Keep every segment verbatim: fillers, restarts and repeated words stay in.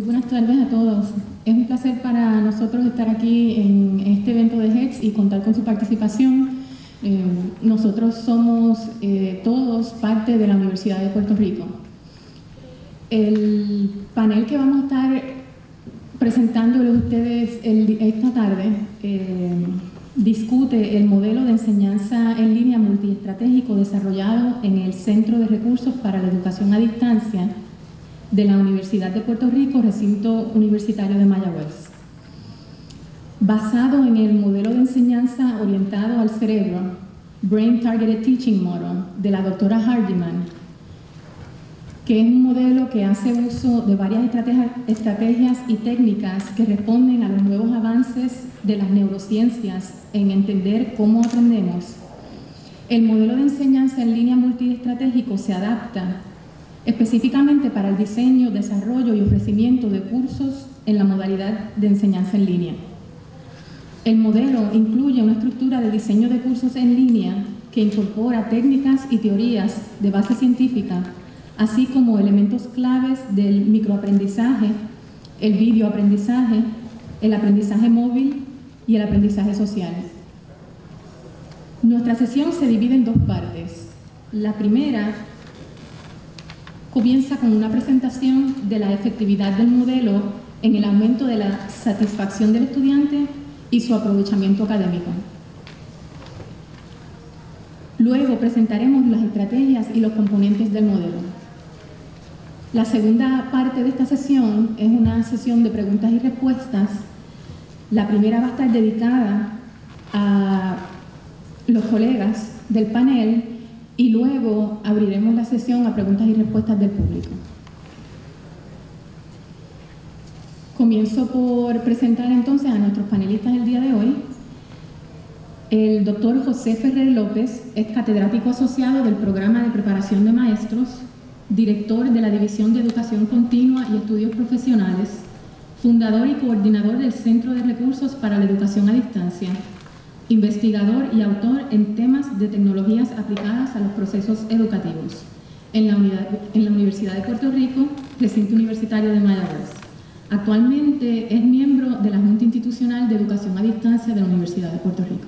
buenas tardes a todos. Es un placer para nosotros estar aquí en este evento de H E X y contar con su participación. Eh, nosotros somos eh, todos parte de la Universidad de Puerto Rico. El panel que vamos a estar presentándoles a ustedes el, esta tarde eh, discute el modelo de enseñanza en línea multiestratégico desarrollado en el Centro de Recursos para la Educación a Distancia de la Universidad de Puerto Rico, recinto universitario de Mayagüez. Basado en el modelo de enseñanza orientado al cerebro, Brain Targeted Teaching Model, de la doctora Hardiman, que es un modelo que hace uso de varias estrategias, estrategias y técnicas que responden a los nuevos avances de las neurociencias en entender cómo aprendemos. El modelo de enseñanza en línea multiestratégico se adapta específicamente para el diseño, desarrollo y ofrecimiento de cursos en la modalidad de enseñanza en línea. El modelo incluye una estructura de diseño de cursos en línea que incorpora técnicas y teorías de base científica, así como elementos claves del microaprendizaje, el videoaprendizaje, el aprendizaje móvil y el aprendizaje social. Nuestra sesión se divide en dos partes. La primera comienza con una presentación de la efectividad del modelo en el aumento de la satisfacción del estudiante y su aprovechamiento académico. Luego presentaremos las estrategias y los componentes del modelo. La segunda parte de esta sesión es una sesión de preguntas y respuestas. La primera va a estar dedicada a los colegas del panel y luego abriremos la sesión a preguntas y respuestas del público. Comienzo por presentar entonces a nuestros panelistas del día de hoy. El doctor José Ferrer López es catedrático asociado del Programa de Preparación de Maestros, director de la División de Educación Continua y Estudios Profesionales, fundador y coordinador del Centro de Recursos para la Educación a Distancia, investigador y autor en temas de tecnologías aplicadas a los procesos educativos en la, unidad, en la Universidad de Puerto Rico, recinto universitario de Mayagüez. Actualmente es miembro de la Junta Institucional de Educación a Distancia de la Universidad de Puerto Rico.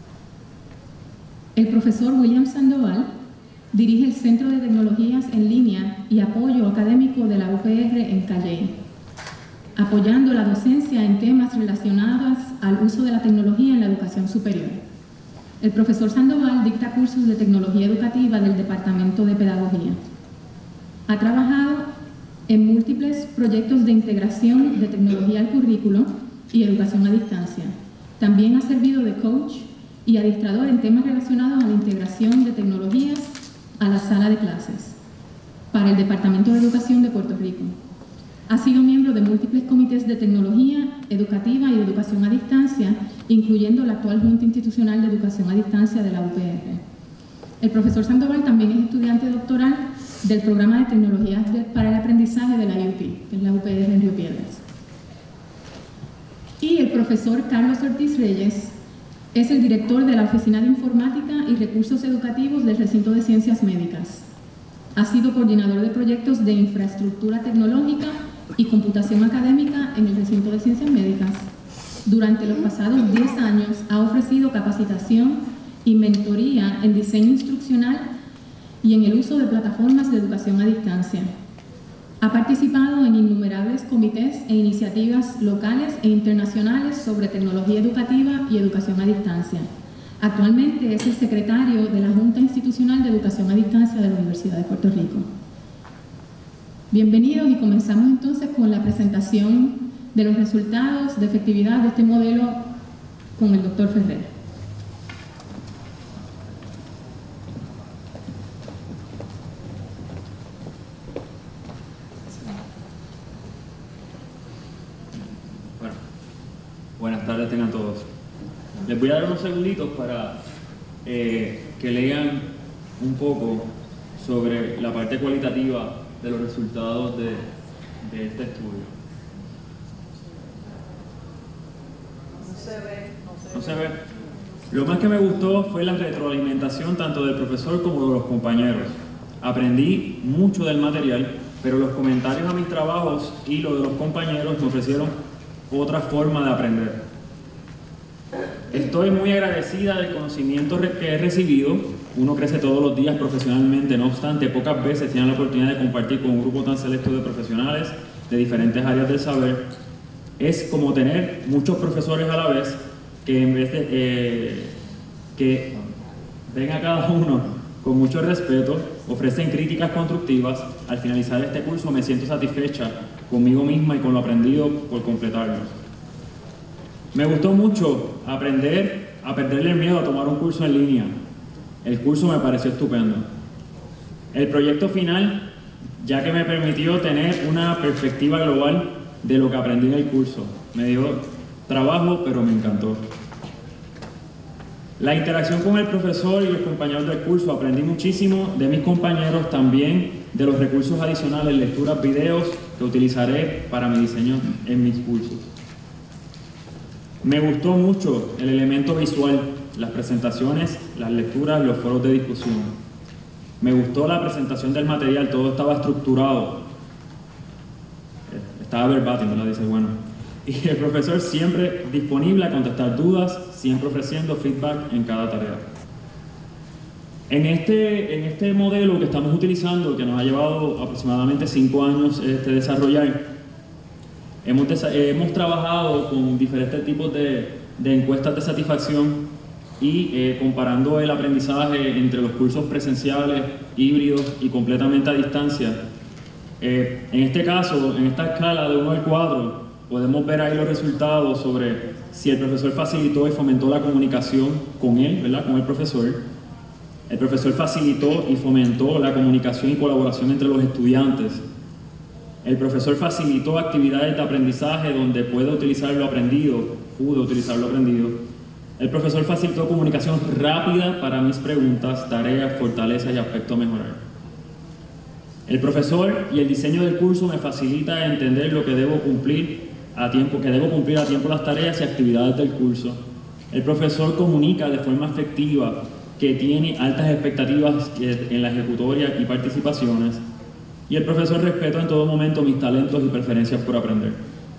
El profesor William Sandoval dirige el Centro de Tecnologías en Línea y Apoyo Académico de la U P R en Calley, apoyando la docencia en temas relacionados al uso de la tecnología en la educación superior. El profesor Sandoval dicta cursos de tecnología educativa del Departamento de Pedagogía. Ha trabajado en múltiples proyectos de integración de tecnología al currículo y educación a distancia. También ha servido de coach y adiestrador en temas relacionados a la integración de tecnologías a la sala de clases para el Departamento de Educación de Puerto Rico. Ha sido miembro de múltiples comités de tecnología educativa y de educación a distancia, incluyendo la actual Junta Institucional de Educación a Distancia de la U P R. El profesor Sandoval también es estudiante doctoral del Programa de Tecnologías para el Aprendizaje de la U P, que es la U P R en Río Piedras. Y el profesor Carlos Ortiz Reyes es el director de la Oficina de Informática y Recursos Educativos del Recinto de Ciencias Médicas. Ha sido coordinador de proyectos de infraestructura tecnológica y computación académica en el Recinto de Ciencias Médicas. Durante los pasados diez años ha ofrecido capacitación y mentoría en diseño instruccional y en el uso de plataformas de educación a distancia. Ha participado en innumerables comités e iniciativas locales e internacionales sobre tecnología educativa y educación a distancia. Actualmente es el secretario de la Junta Institucional de Educación a Distancia de la Universidad de Puerto Rico. Bienvenidos y comenzamos entonces con la presentación de los resultados de efectividad de este modelo con el doctor Ferrer. Bueno, buenas tardes tengan todos. Les voy a dar unos segunditos para eh, que lean un poco sobre la parte cualitativa de los resultados de, de este estudio. No se ve, no se, no se ve. Lo más que me gustó fue la retroalimentación tanto del profesor como de los compañeros. Aprendí mucho del material pero los comentarios a mis trabajos y los de los compañeros me ofrecieron otra forma de aprender. Estoy muy agradecida del conocimiento que he recibido. Uno crece todos los días profesionalmente, no obstante, pocas veces tiene la oportunidad de compartir con un grupo tan selecto de profesionales de diferentes áreas del saber. Es como tener muchos profesores a la vez que en vez de eh, que ven a cada uno con mucho respeto, ofrecen críticas constructivas. Al finalizar este curso me siento satisfecha conmigo misma y con lo aprendido por completarlo. Me gustó mucho aprender a perderle el miedo a tomar un curso en línea. El curso me pareció estupendo. El proyecto final, ya que me permitió tener una perspectiva global de lo que aprendí en el curso. Me dio trabajo, pero me encantó. La interacción con el profesor y los compañeros del curso, aprendí muchísimo de mis compañeros, también de los recursos adicionales, lecturas, videos que utilizaré para mi diseño en mis cursos. Me gustó mucho el elemento visual, las presentaciones, las lecturas, los foros de discusión. Me gustó la presentación del material, todo estaba estructurado. Estaba verbatim, ¿verdad? Dice, bueno. Y el profesor siempre disponible a contestar dudas, siempre ofreciendo feedback en cada tarea. En este, en este modelo que estamos utilizando, que nos ha llevado aproximadamente cinco años este, desarrollar, hemos, hemos trabajado con diferentes tipos de, de encuestas de satisfacción y eh, comparando el aprendizaje entre los cursos presenciales, híbridos y completamente a distancia. Eh, en este caso, en esta escala de uno al cuatro, podemos ver ahí los resultados sobre si el profesor facilitó y fomentó la comunicación con él, ¿verdad? Con el profesor. El profesor facilitó y fomentó la comunicación y colaboración entre los estudiantes. El profesor facilitó actividades de aprendizaje donde puede utilizar lo aprendido, pudo utilizar lo aprendido. El profesor facilitó comunicación rápida para mis preguntas, tareas, fortalezas y aspectos a mejorar. El profesor y el diseño del curso me facilita entender lo que debo cumplir a tiempo, que debo cumplir a tiempo las tareas y actividades del curso. El profesor comunica de forma efectiva, que tiene altas expectativas en la ejecutoria y participaciones. Y el profesor respeta en todo momento mis talentos y preferencias por aprender.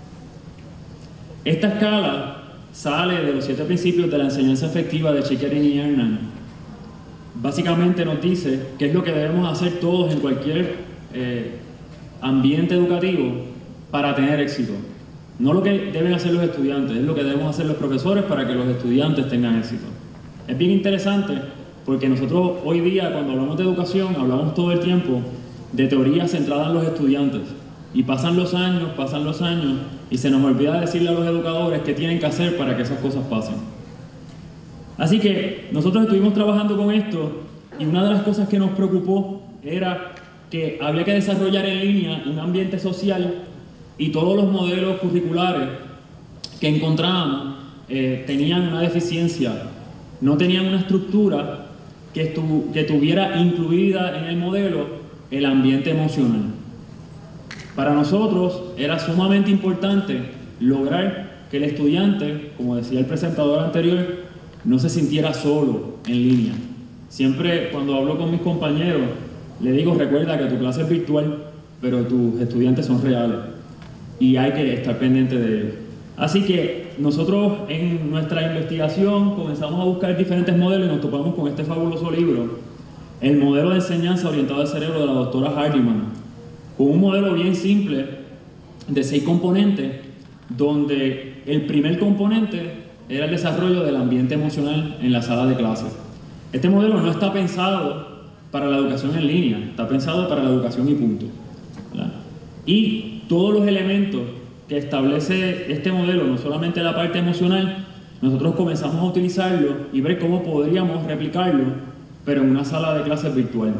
Esta escala sale de los siete principios de la enseñanza efectiva de Chickering y Hernán. Básicamente nos dice qué es lo que debemos hacer todos en cualquier eh, ambiente educativo para tener éxito. No lo que deben hacer los estudiantes, es lo que debemos hacer los profesores para que los estudiantes tengan éxito. Es bien interesante porque nosotros hoy día, cuando hablamos de educación, hablamos todo el tiempo de teorías centradas en los estudiantes. Y pasan los años, pasan los años, y se nos olvida decirle a los educadores qué tienen que hacer para que esas cosas pasen. Así que nosotros estuvimos trabajando con esto, y una de las cosas que nos preocupó era que había que desarrollar en línea un ambiente social, y todos los modelos curriculares que encontrábamos eh, tenían una deficiencia, no tenían una estructura que, estu que tuviera incluida en el modelo el ambiente emocional. Para nosotros era sumamente importante lograr que el estudiante, como decía el presentador anterior, no se sintiera solo en línea. Siempre cuando hablo con mis compañeros, le digo, recuerda que tu clase es virtual, pero tus estudiantes son reales y hay que estar pendiente de ellos. Así que nosotros en nuestra investigación comenzamos a buscar diferentes modelos y nos topamos con este fabuloso libro, El modelo de enseñanza orientado al cerebro, de la doctora Hardiman, con un modelo bien simple de seis componentes, donde el primer componente era el desarrollo del ambiente emocional en la sala de clases. Este modelo no está pensado para la educación en línea, está pensado para la educación y punto, ¿verdad? Y todos los elementos que establece este modelo, no solamente la parte emocional, nosotros comenzamos a utilizarlo y ver cómo podríamos replicarlo, pero en una sala de clases virtual.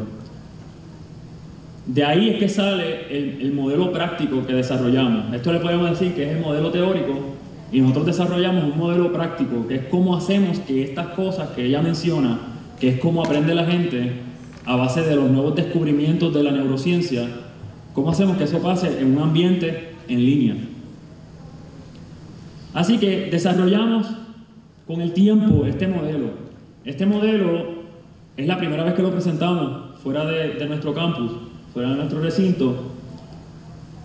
De ahí es que sale el, el modelo práctico que desarrollamos. Esto le podemos decir que es el modelo teórico, y nosotros desarrollamos un modelo práctico, que es cómo hacemos que estas cosas que ella menciona, que es cómo aprende la gente a base de los nuevos descubrimientos de la neurociencia, cómo hacemos que eso pase en un ambiente en línea. Así que desarrollamos con el tiempo este modelo. Este modelo es la primera vez que lo presentamos fuera de, de nuestro campus, fuera de nuestro recinto,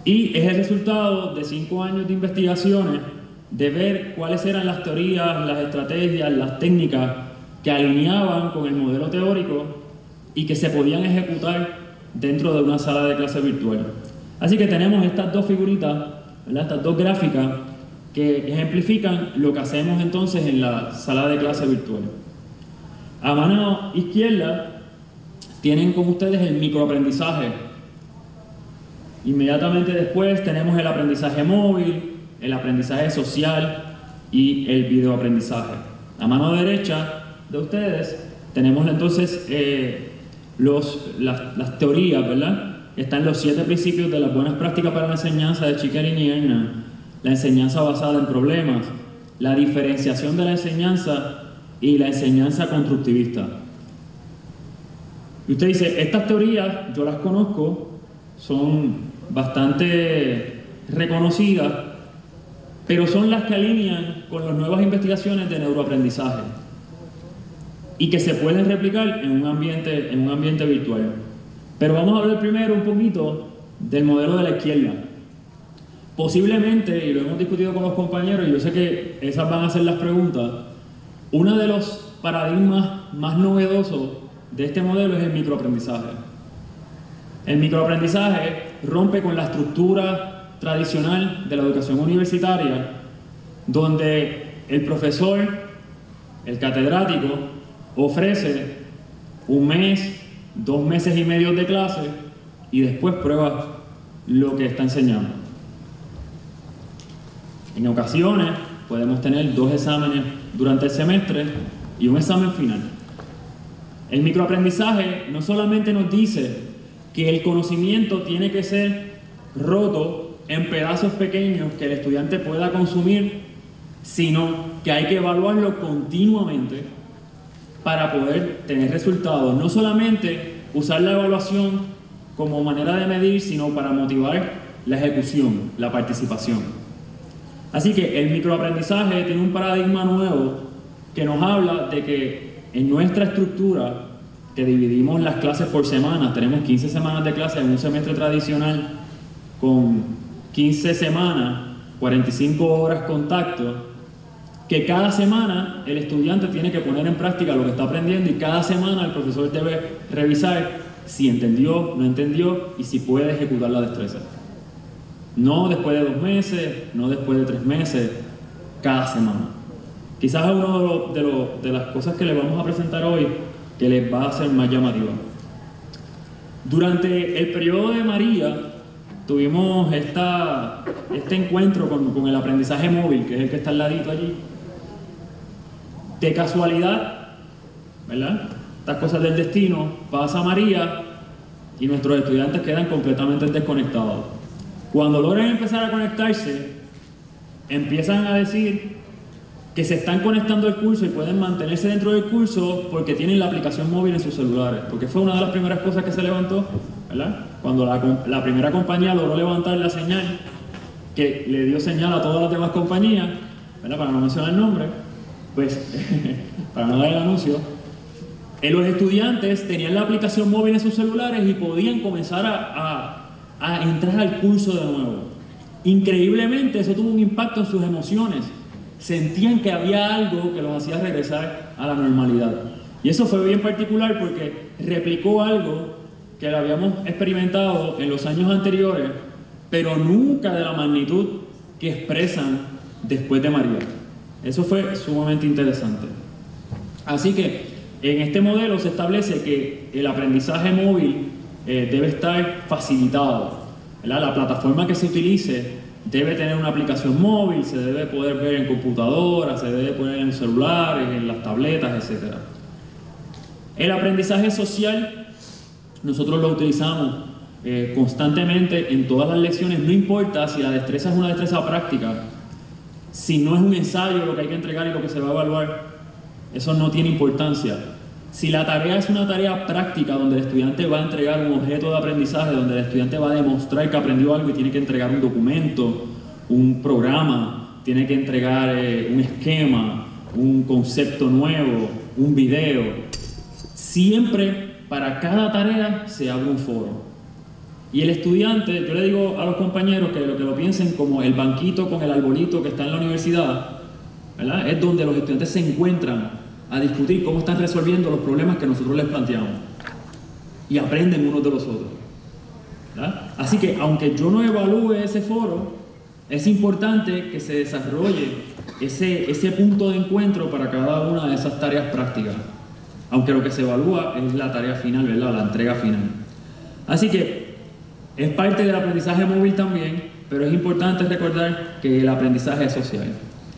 Y es el resultado de cinco años de investigaciones, de ver cuáles eran las teorías, las estrategias, las técnicas que alineaban con el modelo teórico y que se podían ejecutar dentro de una sala de clase virtual. Así que tenemos estas dos figuritas, ¿verdad? Estas dos gráficas que ejemplifican lo que hacemos entonces en la sala de clase virtual. A mano izquierda tienen con ustedes el microaprendizaje. Inmediatamente después tenemos el aprendizaje móvil, el aprendizaje social y el videoaprendizaje. A mano derecha de ustedes tenemos entonces eh, los, las, las teorías, ¿verdad? Están los siete principios de las buenas prácticas para la enseñanza de Chickering y Hernán, la enseñanza basada en problemas, la diferenciación de la enseñanza y la enseñanza constructivista. Y usted dice, estas teorías yo las conozco, son bastante reconocidas, pero son las que alinean con las nuevas investigaciones de neuroaprendizaje y que se pueden replicar en un ambiente, en un ambiente virtual. Pero vamos a hablar primero un poquito del modelo de la izquierda. Posiblemente, y lo hemos discutido con los compañeros, y yo sé que esas van a ser las preguntas, uno de los paradigmas más novedosos de este modelo es el microaprendizaje. El microaprendizaje rompe con la estructura tradicional de la educación universitaria, donde el profesor, el catedrático, ofrece un mes, dos meses y medio de clase y después prueba lo que está enseñando. En ocasiones podemos tener dos exámenes durante el semestre y un examen final. El microaprendizaje no solamente nos dice que el conocimiento tiene que ser roto en pedazos pequeños que el estudiante pueda consumir, sino que hay que evaluarlo continuamente para poder tener resultados. No solamente usar la evaluación como manera de medir, sino para motivar la ejecución, la participación. Así que el microaprendizaje tiene un paradigma nuevo que nos habla de que en nuestra estructura, que dividimos las clases por semanas, tenemos quince semanas de clase en un semestre tradicional con quince semanas, cuarenta y cinco horas contacto, que cada semana el estudiante tiene que poner en práctica lo que está aprendiendo y cada semana el profesor debe revisar si entendió, no entendió y si puede ejecutar la destreza. No después de dos meses, no después de tres meses, cada semana. Quizás es una de, lo, de, lo, de las cosas que les vamos a presentar hoy que les va a hacer más llamativa. Durante el periodo de María tuvimos esta, este encuentro con, con el aprendizaje móvil, que es el que está al ladito allí. De casualidad, ¿verdad? Estas cosas del destino, pasa María y nuestros estudiantes quedan completamente desconectados. Cuando logran empezar a conectarse, empiezan a decir que se están conectando al curso y pueden mantenerse dentro del curso porque tienen la aplicación móvil en sus celulares, porque fue una de las primeras cosas que se levantó, ¿verdad? Cuando la, la primera compañía logró levantar la señal, que le dio señal a todas las demás compañías, ¿verdad? Para no mencionar el nombre, pues, para no dar el anuncio, eh, los estudiantes tenían la aplicación móvil en sus celulares y podían comenzar a, a, a entrar al curso de nuevo. Increíblemente, eso tuvo un impacto en sus emociones. Sentían que había algo que los hacía regresar a la normalidad. Y eso fue bien particular porque replicó algo que lo habíamos experimentado en los años anteriores, pero nunca de la magnitud que expresan después de María. Eso fue sumamente interesante. Así que en este modelo se establece que el aprendizaje móvil eh, debe estar facilitado, ¿verdad? La plataforma que se utilice debe tener una aplicación móvil, se debe poder ver en computadoras, se debe poner en celulares, en las tabletas, etcétera. El aprendizaje social nosotros lo utilizamos eh, constantemente en todas las lecciones, no importa si la destreza es una destreza práctica, si no es un ensayo lo que hay que entregar y lo que se va a evaluar, eso no tiene importancia. Si la tarea es una tarea práctica donde el estudiante va a entregar un objeto de aprendizaje, donde el estudiante va a demostrar que aprendió algo y tiene que entregar un documento, un programa, tiene que entregar eh, un esquema, un concepto nuevo, un video, siempre para cada tarea se abre un foro. Y el estudiante, yo le digo a los compañeros que lo que lo piensen como el banquito con el arbolito que está en la universidad, ¿verdad? Es donde los estudiantes se encuentran a discutir cómo están resolviendo los problemas que nosotros les planteamos y aprenden unos de los otros, ¿verdad? Así que aunque yo no evalúe ese foro, es importante que se desarrolle ese, ese punto de encuentro para cada una de esas tareas prácticas, aunque lo que se evalúa es la tarea final, ¿verdad? La entrega final. Así que es parte del aprendizaje móvil también, pero es importante recordar que el aprendizaje es social.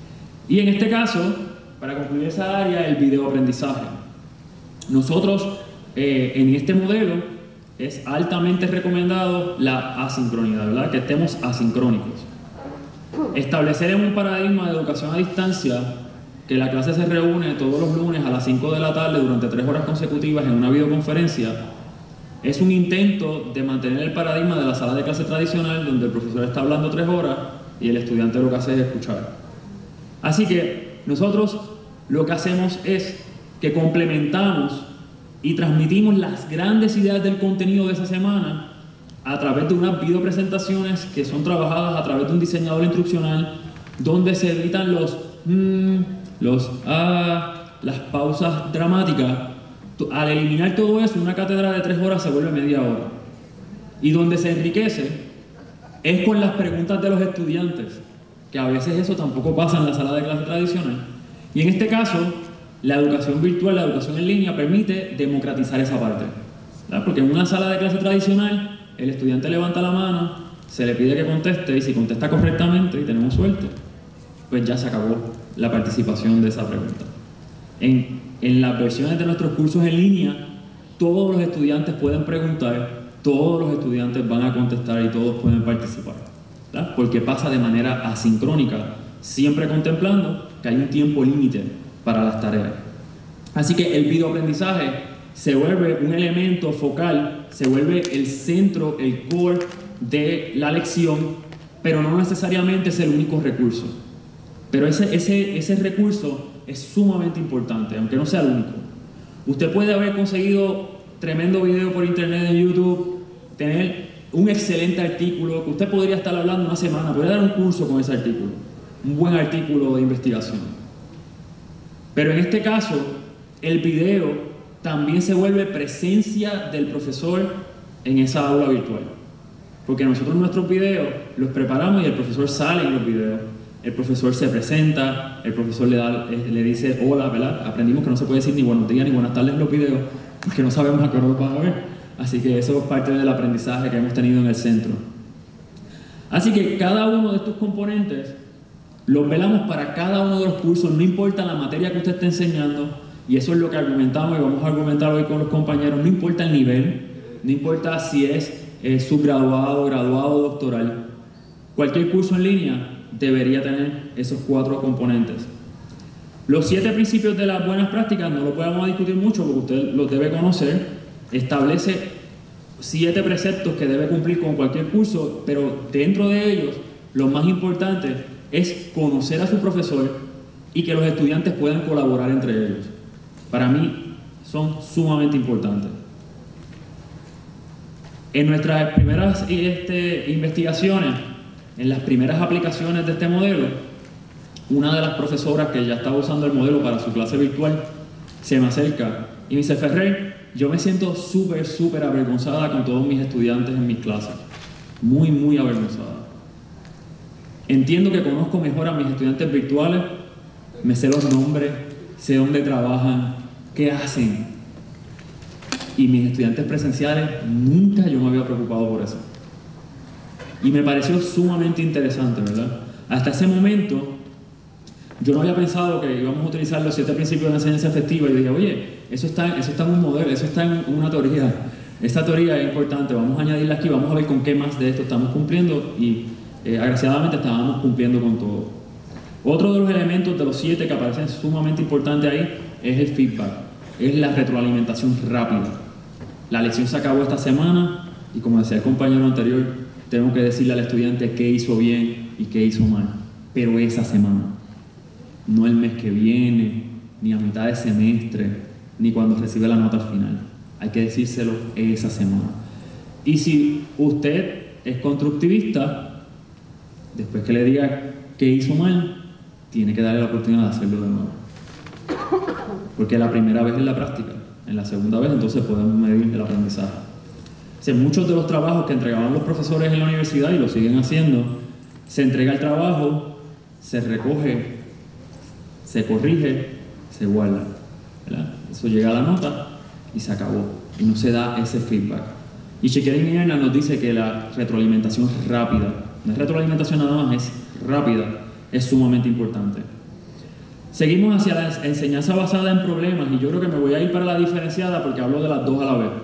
Y en este caso, para concluir esa área, el videoaprendizaje. Nosotros, eh, en este modelo, es altamente recomendado la asincronidad, ¿verdad? Que estemos asincrónicos. Establecer en un paradigma de educación a distancia que la clase se reúne todos los lunes a las cinco de la tarde durante tres horas consecutivas en una videoconferencia es un intento de mantener el paradigma de la sala de clase tradicional donde el profesor está hablando tres horas y el estudiante lo que hace es escuchar. Así que nosotros lo que hacemos es que complementamos y transmitimos las grandes ideas del contenido de esa semana a través de unas videopresentaciones que son trabajadas a través de un diseñador instruccional donde se evitan los mm, los ah, las pausas dramáticas. Al eliminar todo eso, una cátedra de tres horas se vuelve media hora. Y donde se enriquece es con las preguntas de los estudiantes, que a veces eso tampoco pasa en la sala de clase tradicional. Y en este caso, la educación virtual, la educación en línea, permite democratizar esa parte, ¿verdad? Porque en una sala de clase tradicional, el estudiante levanta la mano, se le pide que conteste, y si contesta correctamente, y tenemos suerte, pues ya se acabó la participación de esa pregunta. En, en las versiones de nuestros cursos en línea, todos los estudiantes pueden preguntar, todos los estudiantes van a contestar y todos pueden participar, ¿verdad? Porque pasa de manera asincrónica, siempre contemplando que hay un tiempo límite para las tareas. Así que el videoaprendizaje se vuelve un elemento focal, se vuelve el centro, el core de la lección, pero no necesariamente es el único recurso. Pero ese, ese, ese recurso es sumamente importante, aunque no sea el único. Usted puede haber conseguido tremendo video por internet en YouTube, tener un excelente artículo, que usted podría estar hablando una semana, podría dar un curso con ese artículo, un buen artículo de investigación. Pero en este caso, el video también se vuelve presencia del profesor en esa aula virtual. Porque nosotros nuestros videos los preparamos y el profesor sale en los videos. El profesor se presenta, el profesor le, da, le dice hola, ¿verdad? Aprendimos que no se puede decir ni buenos días ni buenas tardes en los videos, porque no sabemos a qué hora los van a ver. Así que eso es parte del aprendizaje que hemos tenido en el centro. Así que cada uno de estos componentes los velamos para cada uno de los cursos, no importa la materia que usted esté enseñando, y eso es lo que argumentamos y vamos a argumentar hoy con los compañeros, no importa el nivel, no importa si es eh, subgraduado, graduado o doctoral, cualquier curso en línea debería tener esos cuatro componentes. Los siete principios de las buenas prácticas no lo podemos discutir mucho porque usted los debe conocer. Establece siete preceptos que debe cumplir con cualquier curso, pero dentro de ellos lo más importante es conocer a su profesor y que los estudiantes puedan colaborar entre ellos. Para mí son sumamente importantes. En nuestras primeras este, investigaciones, en las primeras aplicaciones de este modelo, una de las profesoras que ya estaba usando el modelo para su clase virtual se me acerca y me dice: Ferrer, yo me siento súper, súper avergonzada con todos mis estudiantes en mis clases. Muy, muy avergonzada. Entiendo que conozco mejor a mis estudiantes virtuales, me sé los nombres, sé dónde trabajan, qué hacen. Y mis estudiantes presenciales, nunca yo me había preocupado por eso. Y me pareció sumamente interesante, ¿verdad? Hasta ese momento, yo no había pensado que íbamos a utilizar los siete principios de la enseñanza efectiva. Y dije, oye, eso está, eso está en un modelo, eso está en una teoría. Esta teoría es importante, vamos a añadirla aquí, vamos a ver con qué más de esto estamos cumpliendo. Y eh, agraciadamente estábamos cumpliendo con todo. Otro de los elementos de los siete que aparecen sumamente importante ahí es el feedback, es la retroalimentación rápida. La lección se acabó esta semana y, como decía el compañero anterior, tengo que decirle al estudiante qué hizo bien y qué hizo mal, pero esa semana, no el mes que viene, ni a mitad de semestre, ni cuando recibe la nota al final. Hay que decírselo esa semana. Y si usted es constructivista, después que le diga que hizo mal, tiene que darle la oportunidad de hacerlo de nuevo. Porque la primera vez es la práctica, en la segunda vez entonces podemos medir el aprendizaje. O sea, muchos de los trabajos que entregaban los profesores en la universidad, y lo siguen haciendo, se entrega el trabajo, se recoge, se corrige, se guarda, ¿verdad? Eso llega a la nota y se acabó, y no se da ese feedback. Y Chekerian y Erna nos dice que la retroalimentación rápida, no es retroalimentación nada más, es rápida, es sumamente importante. Seguimos hacia la enseñanza basada en problemas, y yo creo que me voy a ir para la diferenciada porque hablo de las dos a la vez.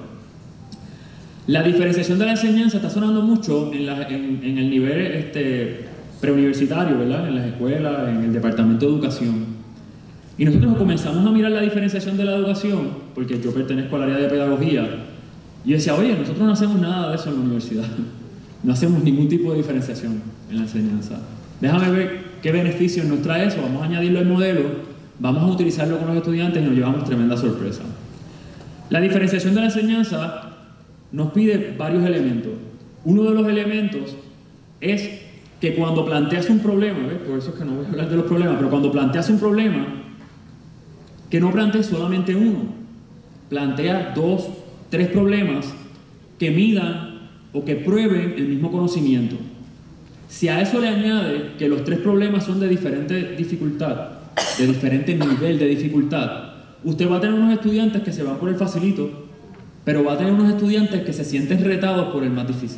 La diferenciación de la enseñanza está sonando mucho en, la, en, en el nivel este, preuniversitario, ¿verdad? En las escuelas, en el departamento de educación. Y nosotros comenzamos a mirar la diferenciación de la educación, porque yo pertenezco al área de pedagogía, y yo decía, oye, nosotros no hacemos nada de eso en la universidad. No hacemos ningún tipo de diferenciación en la enseñanza. Déjame ver qué beneficios nos trae eso, vamos a añadirlo al modelo, vamos a utilizarlo con los estudiantes y nos llevamos tremenda sorpresa. La diferenciación de la enseñanza nos pide varios elementos. Uno de los elementos es que cuando planteas un problema, ¿ves? Por eso es que no voy a hablar de los problemas, pero cuando planteas un problema, que no plantees solamente uno, plantea dos, tres problemas que midan o que prueben el mismo conocimiento. Si a eso le añade que los tres problemas son de diferente dificultad, de diferente nivel de dificultad, usted va a tener unos estudiantes que se van por el facilito, pero va a tener unos estudiantes que se sienten retados por el más difícil.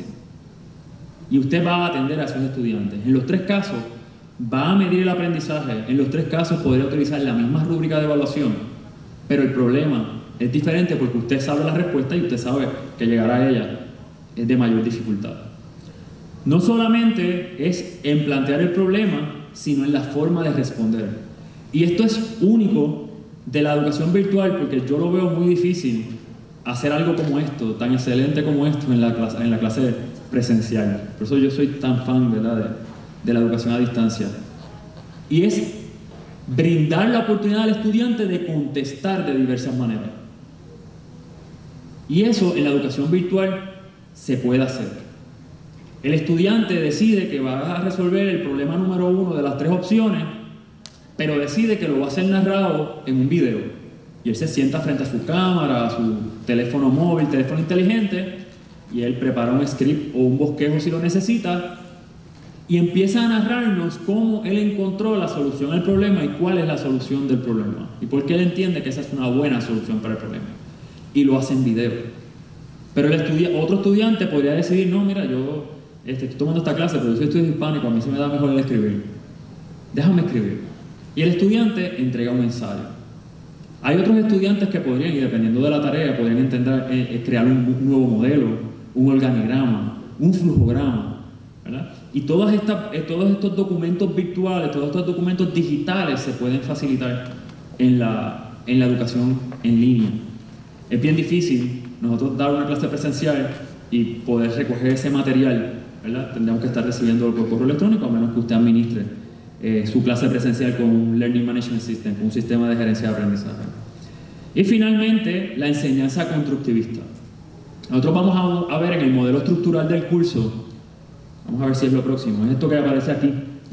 Y usted va a atender a esos estudiantes. En los tres casos, va a medir el aprendizaje. En los tres casos podría utilizar la misma rúbrica de evaluación, pero el problema es diferente porque usted sabe la respuesta y usted sabe que llegar a ella es de mayor dificultad. No solamente es en plantear el problema, sino en la forma de responder. Y esto es único de la educación virtual porque yo lo veo muy difícil hacer algo como esto, tan excelente como esto en la clase, en la clase presencial. Por eso yo soy tan fan, ¿verdad?, de, de la educación a distancia. Y es brindar la oportunidad al estudiante de contestar de diversas maneras. Y eso en la educación virtual se puede hacer. El estudiante decide que va a resolver el problema número uno de las tres opciones, pero decide que lo va a hacer narrado en un video. Y él se sienta frente a su cámara, a su teléfono móvil, teléfono inteligente, y él prepara un script o un bosquejo si lo necesita, y empieza a narrarnos cómo él encontró la solución al problema y cuál es la solución del problema, y por qué él entiende que esa es una buena solución para el problema. Y lo hace en video. Pero el estudi- otro estudiante podría decidir, no, mira, yo este, estoy tomando esta clase, pero yo soy estudiante hispánico, a mí se me da mejor el escribir. Déjame escribir. Y el estudiante entrega un ensayo. Hay otros estudiantes que podrían, y dependiendo de la tarea, podrían intentar eh, eh, crear un, un nuevo modelo, un organigrama, un flujograma, ¿verdad? Y todas estas, eh, todos estos documentos virtuales, todos estos documentos digitales se pueden facilitar en la, en la educación en línea. Es bien difícil nosotros dar una clase presencial y poder recoger ese material, ¿verdad? Tendríamos que estar recibiéndolo por correo electrónico, a menos que usted administre eh, su clase presencial con un Learning Management System, con un sistema de gerencia de aprendizaje. Y finalmente, la enseñanza constructivista. Nosotros vamos a, a ver en el modelo estructural del curso, vamos a ver si es lo próximo, es esto que aparece aquí.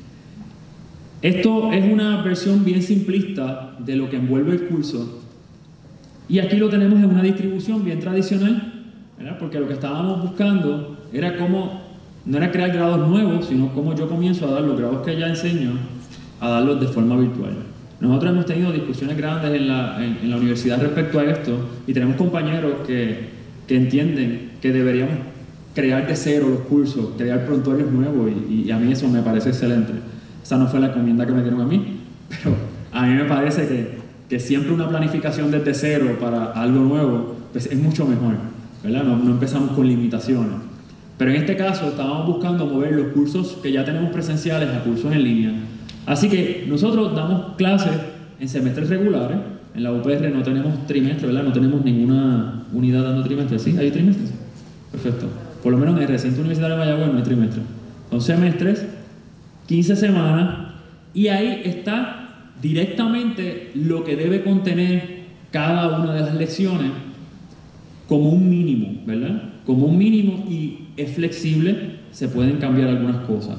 Esto es una versión bien simplista de lo que envuelve el curso. Y aquí lo tenemos en una distribución bien tradicional, ¿verdad? Porque lo que estábamos buscando era cómo, no era crear grados nuevos, sino cómo yo comienzo a dar los grados que ya enseño, a darlos de forma virtual. Nosotros hemos tenido discusiones grandes en la, en, en la universidad respecto a esto, y tenemos compañeros que, que entienden que deberíamos crear de cero los cursos, crear prontuarios nuevos, y, y a mí eso me parece excelente. Esa no fue la encomienda que me dieron a mí, pero a mí me parece que que siempre una planificación desde cero para algo nuevo, pues es mucho mejor, ¿verdad? No, no empezamos con limitaciones. Pero en este caso estábamos buscando mover los cursos que ya tenemos presenciales a cursos en línea. Así que nosotros damos clases en semestres regulares. En la U P R no tenemos trimestre, ¿verdad? No tenemos ninguna unidad dando trimestre. ¿Sí? ¿Hay trimestres? Perfecto. Por lo menos en el recinto universitario de Mayagüez no hay trimestre. Son semestres, quince semanas, y ahí está directamente lo que debe contener cada una de las lecciones como un mínimo, ¿verdad? como un mínimo y es flexible, se pueden cambiar algunas cosas.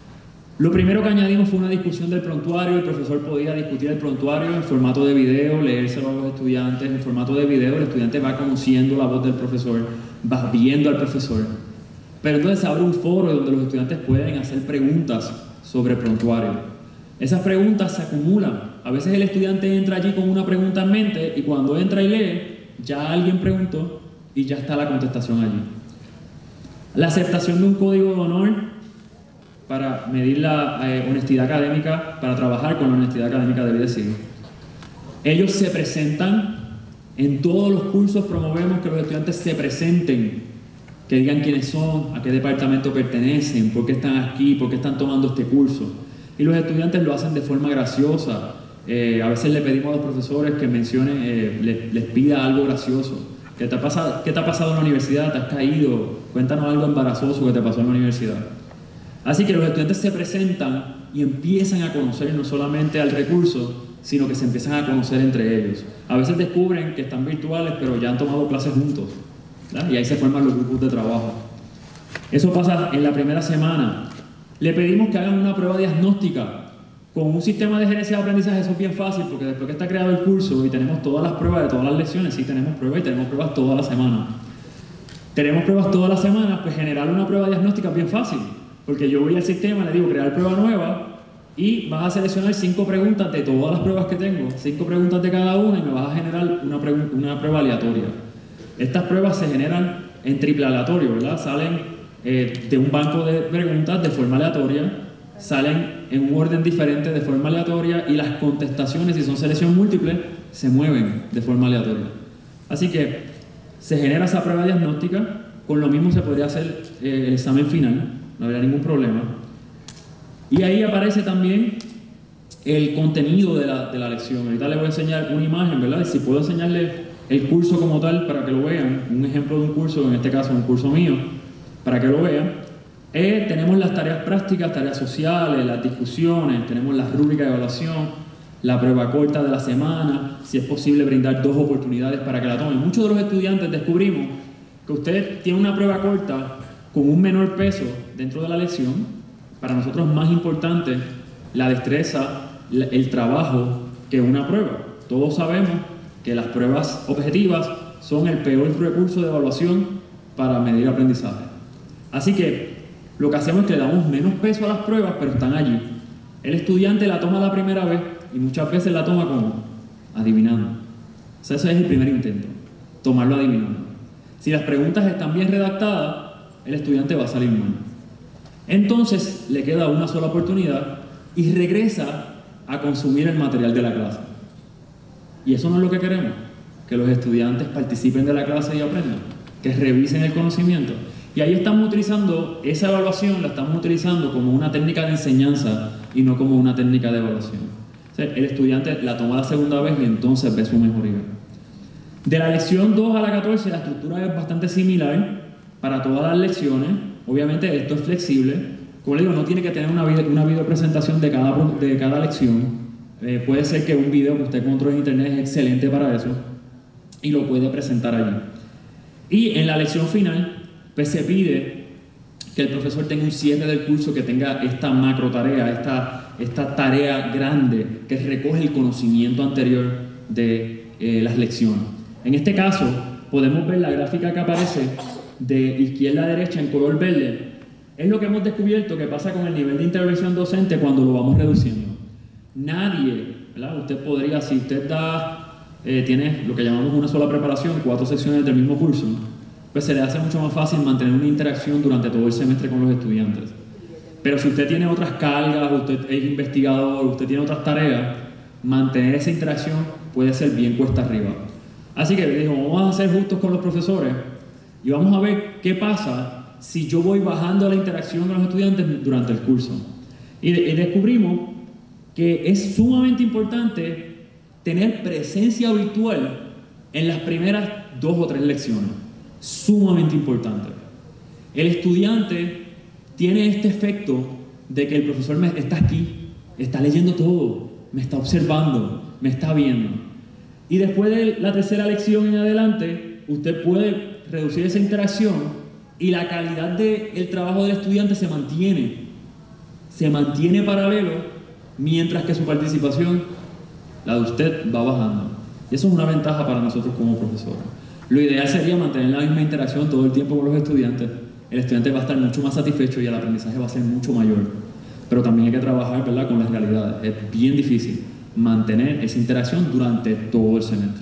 Lo primero que añadimos fue una discusión del prontuario. El profesor podía discutir el prontuario en formato de video, leérselo a los estudiantes en formato de video. El estudiante va conociendo la voz del profesor, va viendo al profesor. Pero entonces se abre un foro donde los estudiantes pueden hacer preguntas sobre el prontuario. Esas preguntas se acumulan. A veces el estudiante entra allí con una pregunta en mente y cuando entra y lee, ya alguien preguntó y ya está la contestación allí. La aceptación de un código de honor para medir la eh, honestidad académica, para trabajar con la honestidad académica debe decir. Ellos se presentan, en todos los cursos promovemos que los estudiantes se presenten, que digan quiénes son, a qué departamento pertenecen, por qué están aquí, por qué están tomando este curso. Y los estudiantes lo hacen de forma graciosa. Eh, a veces le pedimos a los profesores que mencionen, eh, les, les pida algo gracioso. ¿Qué te, ha pasado, ¿Qué te ha pasado en la universidad? ¿Te has caído? Cuéntanos algo embarazoso que te pasó en la universidad. Así que los estudiantes se presentan y empiezan a conocer no solamente al recurso, sino que se empiezan a conocer entre ellos. A veces descubren que están virtuales, pero ya han tomado clases juntos, ¿verdad? Y ahí se forman los grupos de trabajo. Eso pasa en la primera semana. Le pedimos que hagan una prueba diagnóstica. Con un sistema de gerencia de aprendizaje eso es bien fácil, porque después que está creado el curso y tenemos todas las pruebas de todas las lecciones, sí tenemos pruebas y tenemos pruebas toda la semana. Tenemos pruebas toda la semana, pues generar una prueba diagnóstica es bien fácil. Porque yo voy al sistema, le digo crear prueba nueva y vas a seleccionar cinco preguntas de todas las pruebas que tengo, cinco preguntas de cada una y me vas a generar una, una prueba aleatoria. Estas pruebas se generan en triple aleatorio, ¿verdad? Salen eh, de un banco de preguntas de forma aleatoria, salen en un orden diferente de forma aleatoria y las contestaciones, si son selección múltiple, se mueven de forma aleatoria. Así que se genera esa prueba diagnóstica, con lo mismo se podría hacer eh, el examen final. No habría ningún problema. Y ahí aparece también el contenido de la, de la lección. Ahorita les voy a enseñar una imagen, ¿verdad? Y si puedo enseñarles el curso como tal para que lo vean, un ejemplo de un curso, en este caso un curso mío, para que lo vean. Eh, tenemos las tareas prácticas, tareas sociales, las discusiones, tenemos las rúbricas de evaluación, la prueba corta de la semana, si es posible brindar dos oportunidades para que la tomen. Muchos de los estudiantes descubrimos que usted tiene una prueba corta con un menor peso dentro de la lección. Para nosotros es más importante la destreza, el trabajo, que una prueba. Todos sabemos que las pruebas objetivas son el peor recurso de evaluación para medir aprendizaje. Así que lo que hacemos es que le damos menos peso a las pruebas, pero están allí. El estudiante la toma la primera vez y muchas veces la toma como adivinando. O sea, ese es el primer intento, tomarlo adivinando. Si las preguntas están bien redactadas, el estudiante va a salir mal. Entonces le queda una sola oportunidad y regresa a consumir el material de la clase. Y eso no es lo que queremos, que los estudiantes participen de la clase y aprendan, que revisen el conocimiento. Y ahí estamos utilizando esa evaluación, la estamos utilizando como una técnica de enseñanza y no como una técnica de evaluación. O sea, el estudiante la toma la segunda vez y entonces ve su mejoría. De la lección dos a la catorce la estructura es bastante similar para todas las lecciones. Obviamente esto es flexible. Como le digo, no tiene que tener una video, una video presentación de cada, de cada lección. Eh, puede ser que un video que usted encontró en internet es excelente para eso y lo puede presentar allí. Y en la lección final, pues se pide que el profesor tenga un cierre del curso, que tenga esta macro tarea, esta, esta tarea grande que recoge el conocimiento anterior de eh, las lecciones. En este caso, podemos ver la gráfica que aparece de izquierda a derecha en color verde. Es lo que hemos descubierto que pasa con el nivel de intervención docente cuando lo vamos reduciendo. Nadie, ¿verdad? Usted podría, si usted da, eh, tiene lo que llamamos una sola preparación, cuatro secciones del mismo curso, pues se le hace mucho más fácil mantener una interacción durante todo el semestre con los estudiantes. Pero si usted tiene otras cargas, usted es investigador, usted tiene otras tareas, mantener esa interacción puede ser bien cuesta arriba. Así que dijo, vamos a ser justos con los profesores y vamos a ver qué pasa si yo voy bajando la interacción con los estudiantes durante el curso. Y, de, y descubrimos que es sumamente importante tener presencia virtual en las primeras dos o tres lecciones. Sumamente importante. El estudiante tiene este efecto de que el profesor me, está aquí, está leyendo todo, me está observando, me está viendo. Y después de la tercera lección en adelante, usted puede reducir esa interacción y la calidad del trabajo del estudiante se mantiene, se mantiene paralelo, mientras que su participación, la de usted, va bajando. Y eso es una ventaja para nosotros como profesores. Lo ideal sería mantener la misma interacción todo el tiempo con los estudiantes. El estudiante va a estar mucho más satisfecho y el aprendizaje va a ser mucho mayor. Pero también hay que trabajar, ¿verdad?, con las realidades. Es bien difícil mantener esa interacción durante todo el semestre.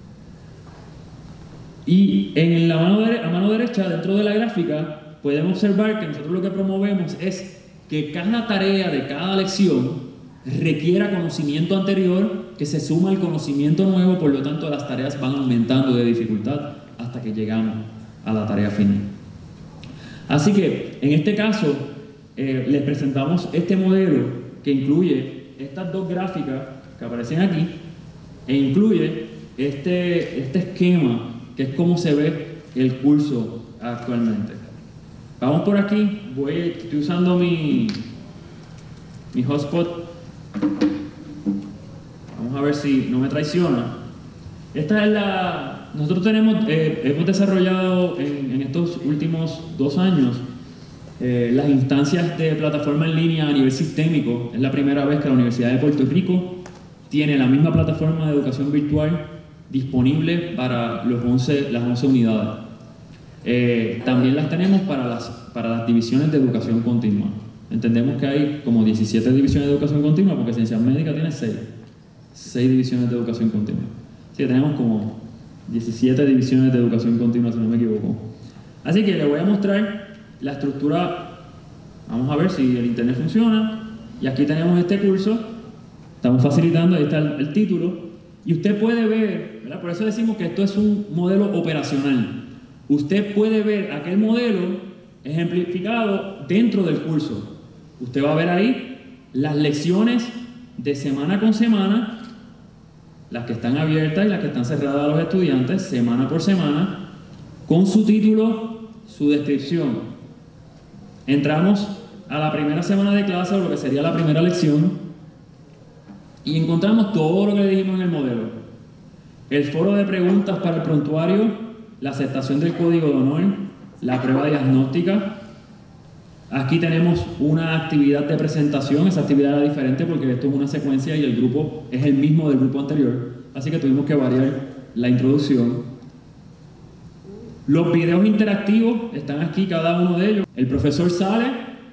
Y en la mano, a mano derecha, dentro de la gráfica, podemos observar que nosotros lo que promovemos es que cada tarea de cada lección requiera conocimiento anterior que se suma al conocimiento nuevo, por lo tanto las tareas van aumentando de dificultad hasta que llegamos a la tarea final. Así que en este caso eh, les presentamos este modelo que incluye estas dos gráficas que aparecen aquí e incluye este, este esquema que es como se ve el curso actualmente. Vamos por aquí, voy, estoy usando mi, mi hotspot. Vamos a ver si no me traiciona. Esta es la... Nosotros tenemos, eh, hemos desarrollado en, en estos últimos dos años eh, las instancias de plataforma en línea a nivel sistémico. Es la primera vez que la Universidad de Puerto Rico tiene la misma plataforma de educación virtual disponible para los once, las once unidades. Eh, también las tenemos para las, para las divisiones de educación continua. Entendemos que hay como diecisiete divisiones de educación continua porque Ciencias Médicas tiene seis. seis divisiones de educación continua. Así que tenemos como diecisiete divisiones de educación continua, si no me equivoco. Así que les voy a mostrar la estructura. Vamos a ver si el internet funciona. Y aquí tenemos este curso. Estamos facilitando, ahí está el, el título. Y usted puede ver, ¿verdad? Por eso decimos que esto es un modelo operacional. Usted puede ver aquel modelo ejemplificado dentro del curso. Usted va a ver ahí las lecciones de semana con semana, las que están abiertas y las que están cerradas a los estudiantes, semana por semana, con su título, su descripción. Entramos a la primera semana de clase, o lo que sería la primera lección, y encontramos todo lo que le dijimos en el modelo. El foro de preguntas para el prontuario, la aceptación del código de honor, la prueba diagnóstica. Aquí tenemos una actividad de presentación. Esa actividad era diferente porque esto es una secuencia y el grupo es el mismo del grupo anterior, así que tuvimos que variar la introducción. Los videos interactivos están aquí, cada uno de ellos. El profesor sale,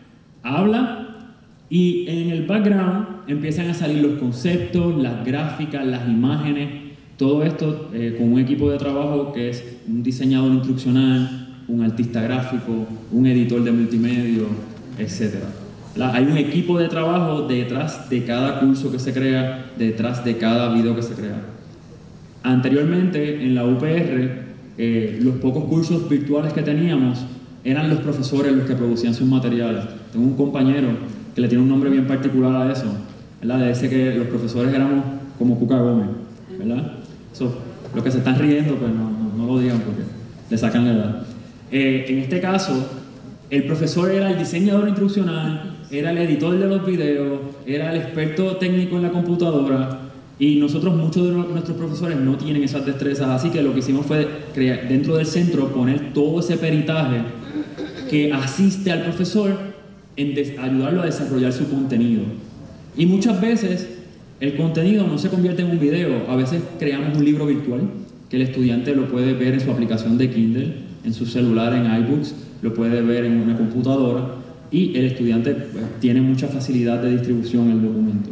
habla y en el background empiezan a salir los conceptos, las gráficas, las imágenes. Todo esto eh, con un equipo de trabajo que es un diseñador instruccional, un artista gráfico, un editor de multimedia, etcétera. La, hay un equipo de trabajo detrás de cada curso que se crea, detrás de cada video que se crea. Anteriormente, en la U P R, eh, los pocos cursos virtuales que teníamos eran los profesores los que producían sus materiales. Tengo un compañero que le tiene un nombre bien particular a eso, ¿verdad? Le dice que los profesores éramos como Cuca Gómez, ¿verdad? Eso, los que se están riendo, pues no, no, no lo digan porque le sacan la edad. Eh, en este caso, el profesor era el diseñador instruccional, era el editor de los videos, era el experto técnico en la computadora, y nosotros, muchos de nuestros profesores no tienen esas destrezas, así que lo que hicimos fue crear dentro del centro, poner todo ese peritaje que asiste al profesor en ayudarlo a desarrollar su contenido. Y muchas veces el contenido no se convierte en un video, a veces creamos un libro virtual que el estudiante lo puede ver en su aplicación de Kindle, en su celular, en iBooks, lo puede ver en una computadora, y el estudiante pues, tiene mucha facilidad de distribución en el documento.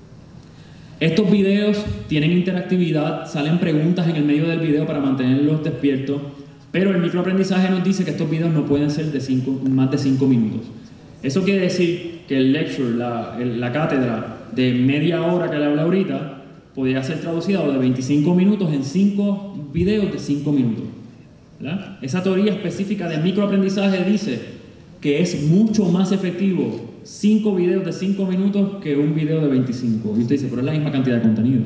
Estos videos tienen interactividad, salen preguntas en el medio del video para mantenerlos despiertos, pero el microaprendizaje nos dice que estos videos no pueden ser de cinco, más de cinco minutos. Eso quiere decir que el lecture, la, el, la cátedra de media hora que le hablé ahorita, podría ser traducida de veinticinco minutos en cinco videos de cinco minutos. ¿Verdad? Esa teoría específica de microaprendizaje dice que es mucho más efectivo cinco videos de cinco minutos que un video de veinticinco. Y usted dice, pero es la misma cantidad de contenido.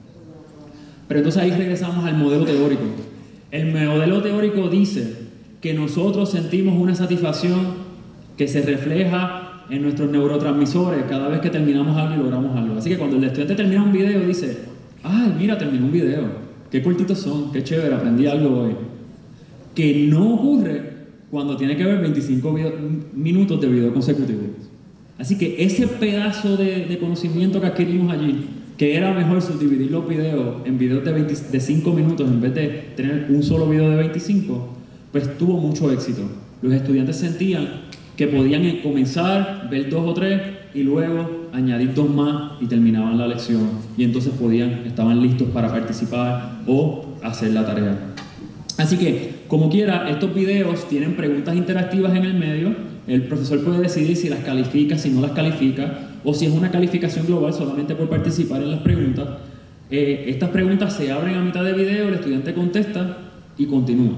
Pero entonces ahí regresamos al modelo teórico. El modelo teórico dice que nosotros sentimos una satisfacción que se refleja en nuestros neurotransmisores cada vez que terminamos algo y logramos algo. Así que cuando el estudiante termina un video dice, ay, mira, terminó un video, qué cortitos son, qué chévere, aprendí algo hoy. que no ocurre cuando tiene que ver veinticinco video, minutos de video consecutivo. Así que ese pedazo de, de conocimiento que adquirimos allí, que era mejor subdividir los videos en videos de, veinte, de cinco minutos en vez de tener un solo video de veinticinco, pues tuvo mucho éxito. Los estudiantes sentían que podían comenzar, ver dos o tres y luego añadir dos más y terminaban la lección. Y entonces podían, estaban listos para participar o hacer la tarea. Así que, como quiera, estos videos tienen preguntas interactivas en el medio. El profesor puede decidir si las califica, si no las califica, o si es una calificación global solamente por participar en las preguntas. Eh, estas preguntas se abren a mitad de video, el estudiante contesta y continúa.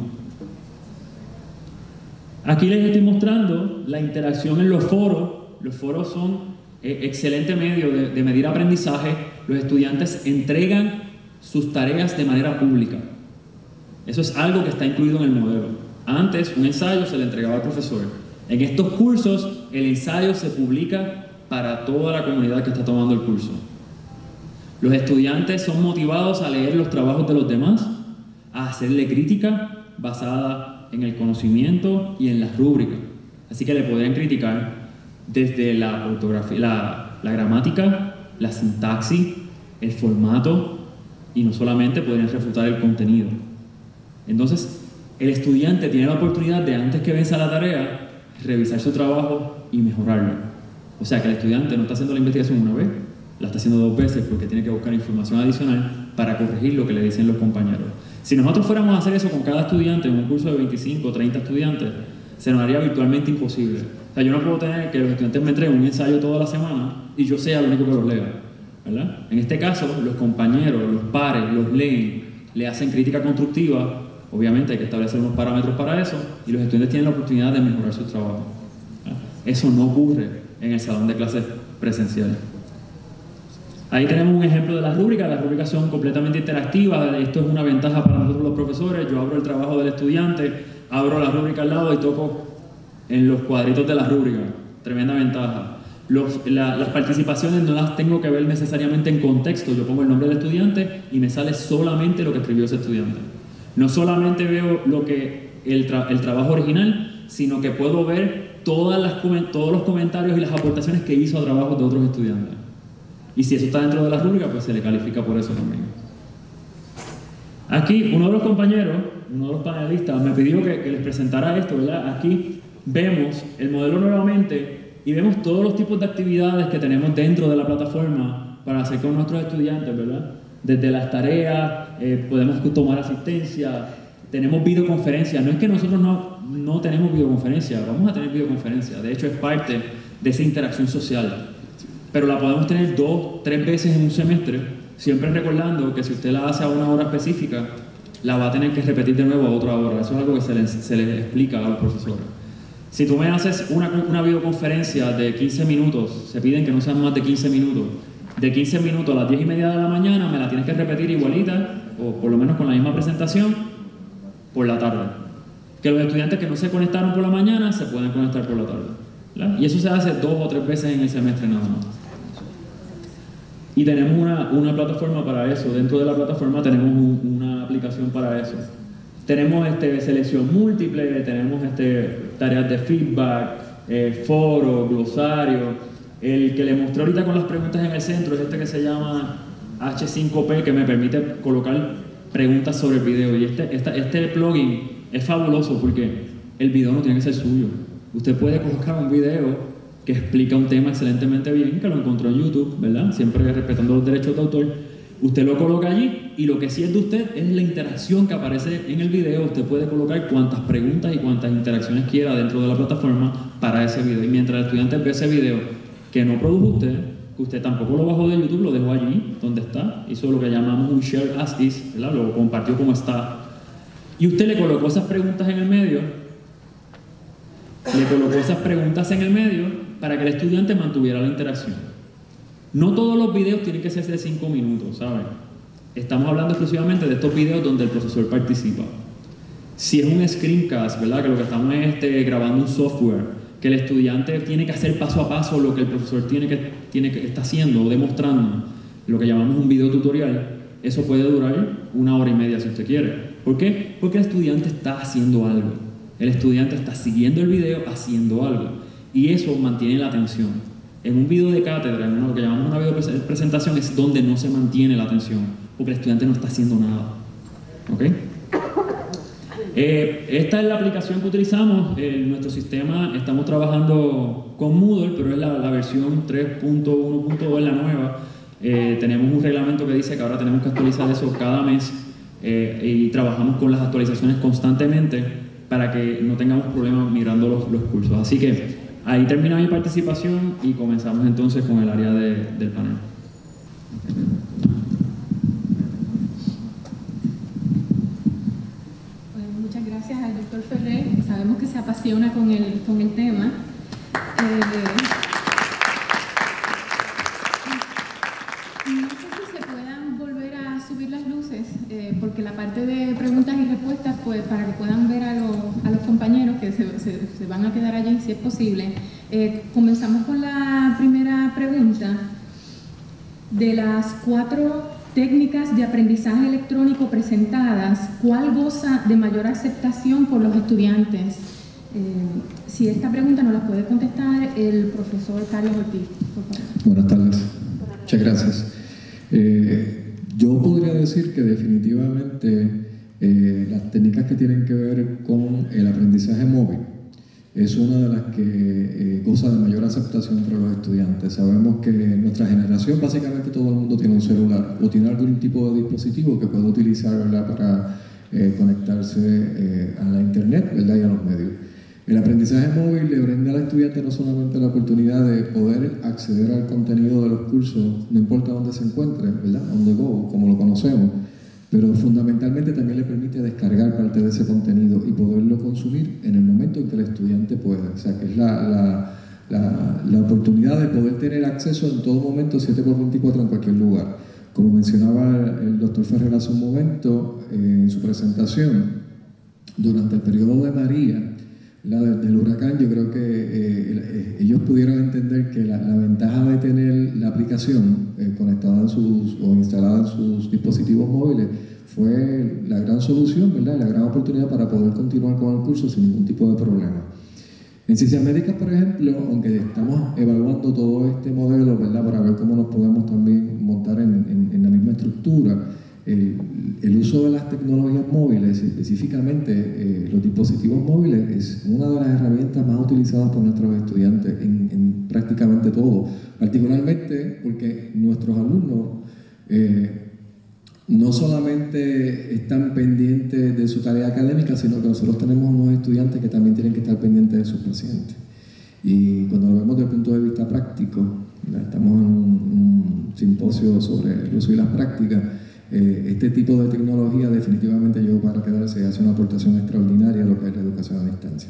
Aquí les estoy mostrando la interacción en los foros. Los foros son eh, excelente medio de, de medir aprendizaje. Los estudiantes entregan sus tareas de manera pública. Eso es algo que está incluido en el modelo. Antes, un ensayo se le entregaba al profesor. En estos cursos, el ensayo se publica para toda la comunidad que está tomando el curso. Los estudiantes son motivados a leer los trabajos de los demás, a hacerle crítica basada en el conocimiento y en las rúbricas. Así que le podrían criticar desde la ortografía, la, la gramática, la sintaxis, el formato, y no solamente podrían refutar el contenido. Entonces, el estudiante tiene la oportunidad de, antes que venza la tarea, revisar su trabajo y mejorarlo. O sea que el estudiante no está haciendo la investigación una vez, la está haciendo dos veces porque tiene que buscar información adicional para corregir lo que le dicen los compañeros. Si nosotros fuéramos a hacer eso con cada estudiante en un curso de veinticinco o treinta estudiantes, se nos haría virtualmente imposible. O sea, yo no puedo tener que los estudiantes me entreguen un ensayo toda la semana y yo sea el único que los lea, ¿verdad? En este caso, los compañeros, los pares, los leen, le hacen crítica constructiva. Obviamente hay que establecer unos parámetros para eso y los estudiantes tienen la oportunidad de mejorar su trabajo. Eso no ocurre en el salón de clases presencial. Ahí tenemos un ejemplo de las rúbricas. Las rúbricas son completamente interactivas. Esto es una ventaja para nosotros los profesores. Yo abro el trabajo del estudiante, abro la rúbrica al lado y toco en los cuadritos de la rúbrica. Tremenda ventaja. Los, la, las participaciones no las tengo que ver necesariamente en contexto. Yo pongo el nombre del estudiante y me sale solamente lo que escribió ese estudiante. No solamente veo lo que el, tra el trabajo original, sino que puedo ver todas las, todos los comentarios y las aportaciones que hizo a trabajos de otros estudiantes. Y si eso está dentro de la rúbrica, pues se le califica por eso también. Aquí, uno de los compañeros, uno de los panelistas, me pidió que, que les presentara esto, ¿verdad? Aquí vemos el modelo nuevamente y vemos todos los tipos de actividades que tenemos dentro de la plataforma para hacer con nuestros estudiantes, ¿verdad? Desde las tareas, eh, podemos tomar asistencia, tenemos videoconferencia. No es que nosotros no, no tenemos videoconferencia, vamos a tener videoconferencia. De hecho, es parte de esa interacción social. Pero la podemos tener dos, tres veces en un semestre, siempre recordando que si usted la hace a una hora específica, la va a tener que repetir de nuevo a otra hora. Eso es algo que se le, se le explica a los profesores. Si tú me haces una, una videoconferencia de quince minutos, se piden que no sean más de quince minutos, de quince minutos a las diez y media de la mañana me la tienes que repetir igualita, o por lo menos con la misma presentación, por la tarde. Que los estudiantes que no se conectaron por la mañana se pueden conectar por la tarde, ¿verdad? Y eso se hace dos o tres veces en el semestre nada más. Y tenemos una, una plataforma para eso. Dentro de la plataforma tenemos un, una aplicación para eso. Tenemos este, selección múltiple, tenemos este, tareas de feedback, eh, foro, glosario. El que le mostré ahorita con las preguntas en el centro es este que se llama H cinco P, que me permite colocar preguntas sobre el video. Y este, esta, este plugin es fabuloso porque el video no tiene que ser suyo. Usted puede colocar un video que explica un tema excelentemente bien, que lo encontró en YouTube, ¿verdad? Siempre respetando los derechos de autor. Usted lo coloca allí y lo que sí es de usted es la interacción que aparece en el video. Usted puede colocar cuantas preguntas y cuantas interacciones quiera dentro de la plataforma para ese video. Y mientras el estudiante ve ese video que no produjo usted, que usted tampoco lo bajó de YouTube, lo dejó allí, donde está, hizo lo que llamamos un share as is, ¿verdad? Lo compartió como está. Y usted le colocó esas preguntas en el medio, le colocó esas preguntas en el medio para que el estudiante mantuviera la interacción. No todos los videos tienen que ser de cinco minutos, ¿saben? Estamos hablando exclusivamente de estos videos donde el profesor participa. Si es un screencast, ¿verdad? Que lo que estamos es este, grabando un software, que el estudiante tiene que hacer paso a paso lo que el profesor tiene que, tiene que está haciendo o demostrando, lo que llamamos un video tutorial, eso puede durar una hora y media si usted quiere. ¿Por qué? Porque el estudiante está haciendo algo. El estudiante está siguiendo el video haciendo algo. Y eso mantiene la atención. En un video de cátedra, en lo que llamamos una video presentación, es donde no se mantiene la atención, porque el estudiante no está haciendo nada. ¿Ok? Eh, esta es la aplicación que utilizamos en nuestro sistema. Estamos trabajando con Moodle, pero es la, la versión tres punto uno punto dos, la nueva. Eh, tenemos un reglamento que dice que ahora tenemos que actualizar eso cada mes, eh, y trabajamos con las actualizaciones constantemente para que no tengamos problemas mirando los, los cursos. Así que ahí termina mi participación y comenzamos entonces con el área de, del panel. Muchas gracias al doctor Ferrer, que sabemos que se apasiona con el, con el tema. Eh, no sé si se puedan volver a subir las luces, eh, porque la parte de preguntas y respuestas, pues para que puedan ver a, lo, a los compañeros que se, se, se van a quedar allí, si es posible. Eh, comenzamos con la primera pregunta. De las cuatro técnicas de aprendizaje electrónico presentadas, ¿cuál goza de mayor aceptación por los estudiantes? Eh, si esta pregunta nos la puede contestar el profesor Carlos Ortiz, por favor. Buenas tardes. Muchas gracias. Eh, yo podría decir que definitivamente eh, las técnicas que tienen que ver con el aprendizaje móvil es una de las que eh, goza de mayor aceptación entre los estudiantes. Sabemos que en nuestra generación básicamente todo el mundo tiene un celular o tiene algún tipo de dispositivo que puede utilizar, ¿verdad?, para eh, conectarse eh, a la internet, ¿verdad?, y a los medios. El aprendizaje móvil le brinda al estudiante no solamente la oportunidad de poder acceder al contenido de los cursos, no importa dónde se encuentre, ¿verdad?, on the go, como lo conocemos, pero fundamentalmente también le permite descargar parte de ese contenido y poderlo consumir en el momento en que el estudiante pueda. O sea, que es la, la, la, la oportunidad de poder tener acceso en todo momento, siete por veinticuatro, en cualquier lugar. Como mencionaba el doctor Ferrer hace un momento eh, en su presentación, durante el periodo de María, la del, del huracán, yo creo que eh, ellos pudieron entender que la, la ventaja de tener la aplicación eh, conectada en sus, o instalada en sus dispositivos móviles fue la gran solución, ¿verdad?, la gran oportunidad para poder continuar con el curso sin ningún tipo de problema. En ciencias médicas, por ejemplo, aunque estamos evaluando todo este modelo, ¿verdad?, para ver cómo nos podemos también montar en, en, en la misma estructura, El, el uso de las tecnologías móviles, específicamente eh, los dispositivos móviles, es una de las herramientas más utilizadas por nuestros estudiantes en, en prácticamente todo, particularmente porque nuestros alumnos eh, no solamente están pendientes de su tarea académica, sino que nosotros tenemos unos estudiantes que también tienen que estar pendientes de sus pacientes. Y cuando lo vemos desde el punto de vista práctico, ¿verdad?, estamos en un, un simposio sobre el uso y las prácticas. Eh, este tipo de tecnología definitivamente llegó para quedarse y hace una aportación extraordinaria a lo que es la educación a distancia.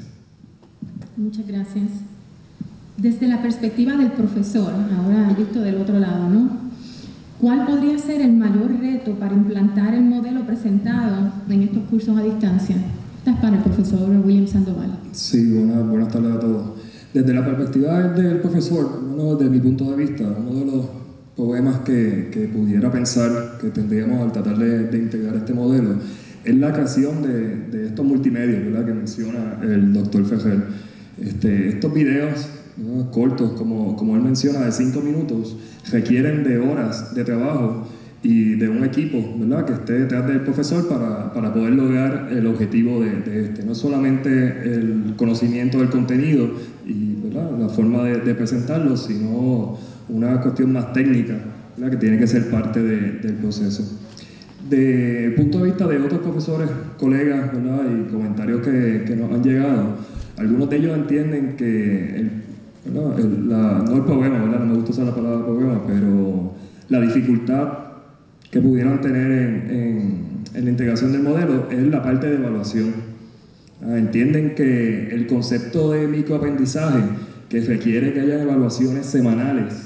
Muchas gracias. Desde la perspectiva del profesor, ahora visto del otro lado, ¿no?, ¿cuál podría ser el mayor reto para implantar el modelo presentado en estos cursos a distancia? Esta es para el profesor William Sandoval. Sí, buenas, buenas tardes a todos. Desde la perspectiva del profesor, uno, desde mi punto de vista, uno de los problemas que, que pudiera pensar que tendríamos al tratar de, de integrar este modelo es la creación de, de estos multimedios, ¿verdad?, que menciona el doctor Ferrer. Este, estos videos, ¿no?, cortos, como, como él menciona, de cinco minutos, requieren de horas de trabajo y de un equipo, ¿verdad?, que esté detrás del profesor para, para poder lograr el objetivo de, de este. No solamente el conocimiento del contenido y, ¿verdad?, la forma de, de presentarlo, sino una cuestión más técnica, ¿verdad?, que tiene que ser parte de, del proceso. Desde el punto de vista de otros profesores, colegas, ¿verdad?, y comentarios que, que nos han llegado, algunos de ellos entienden que, el, ¿verdad?, el, la, no el problema, ¿verdad?, no me gusta usar la palabra problema, pero la dificultad que pudieran tener en, en, en la integración del modelo es la parte de evaluación. ¿Ah? Entienden que el concepto de microaprendizaje, que requiere que haya evaluaciones semanales,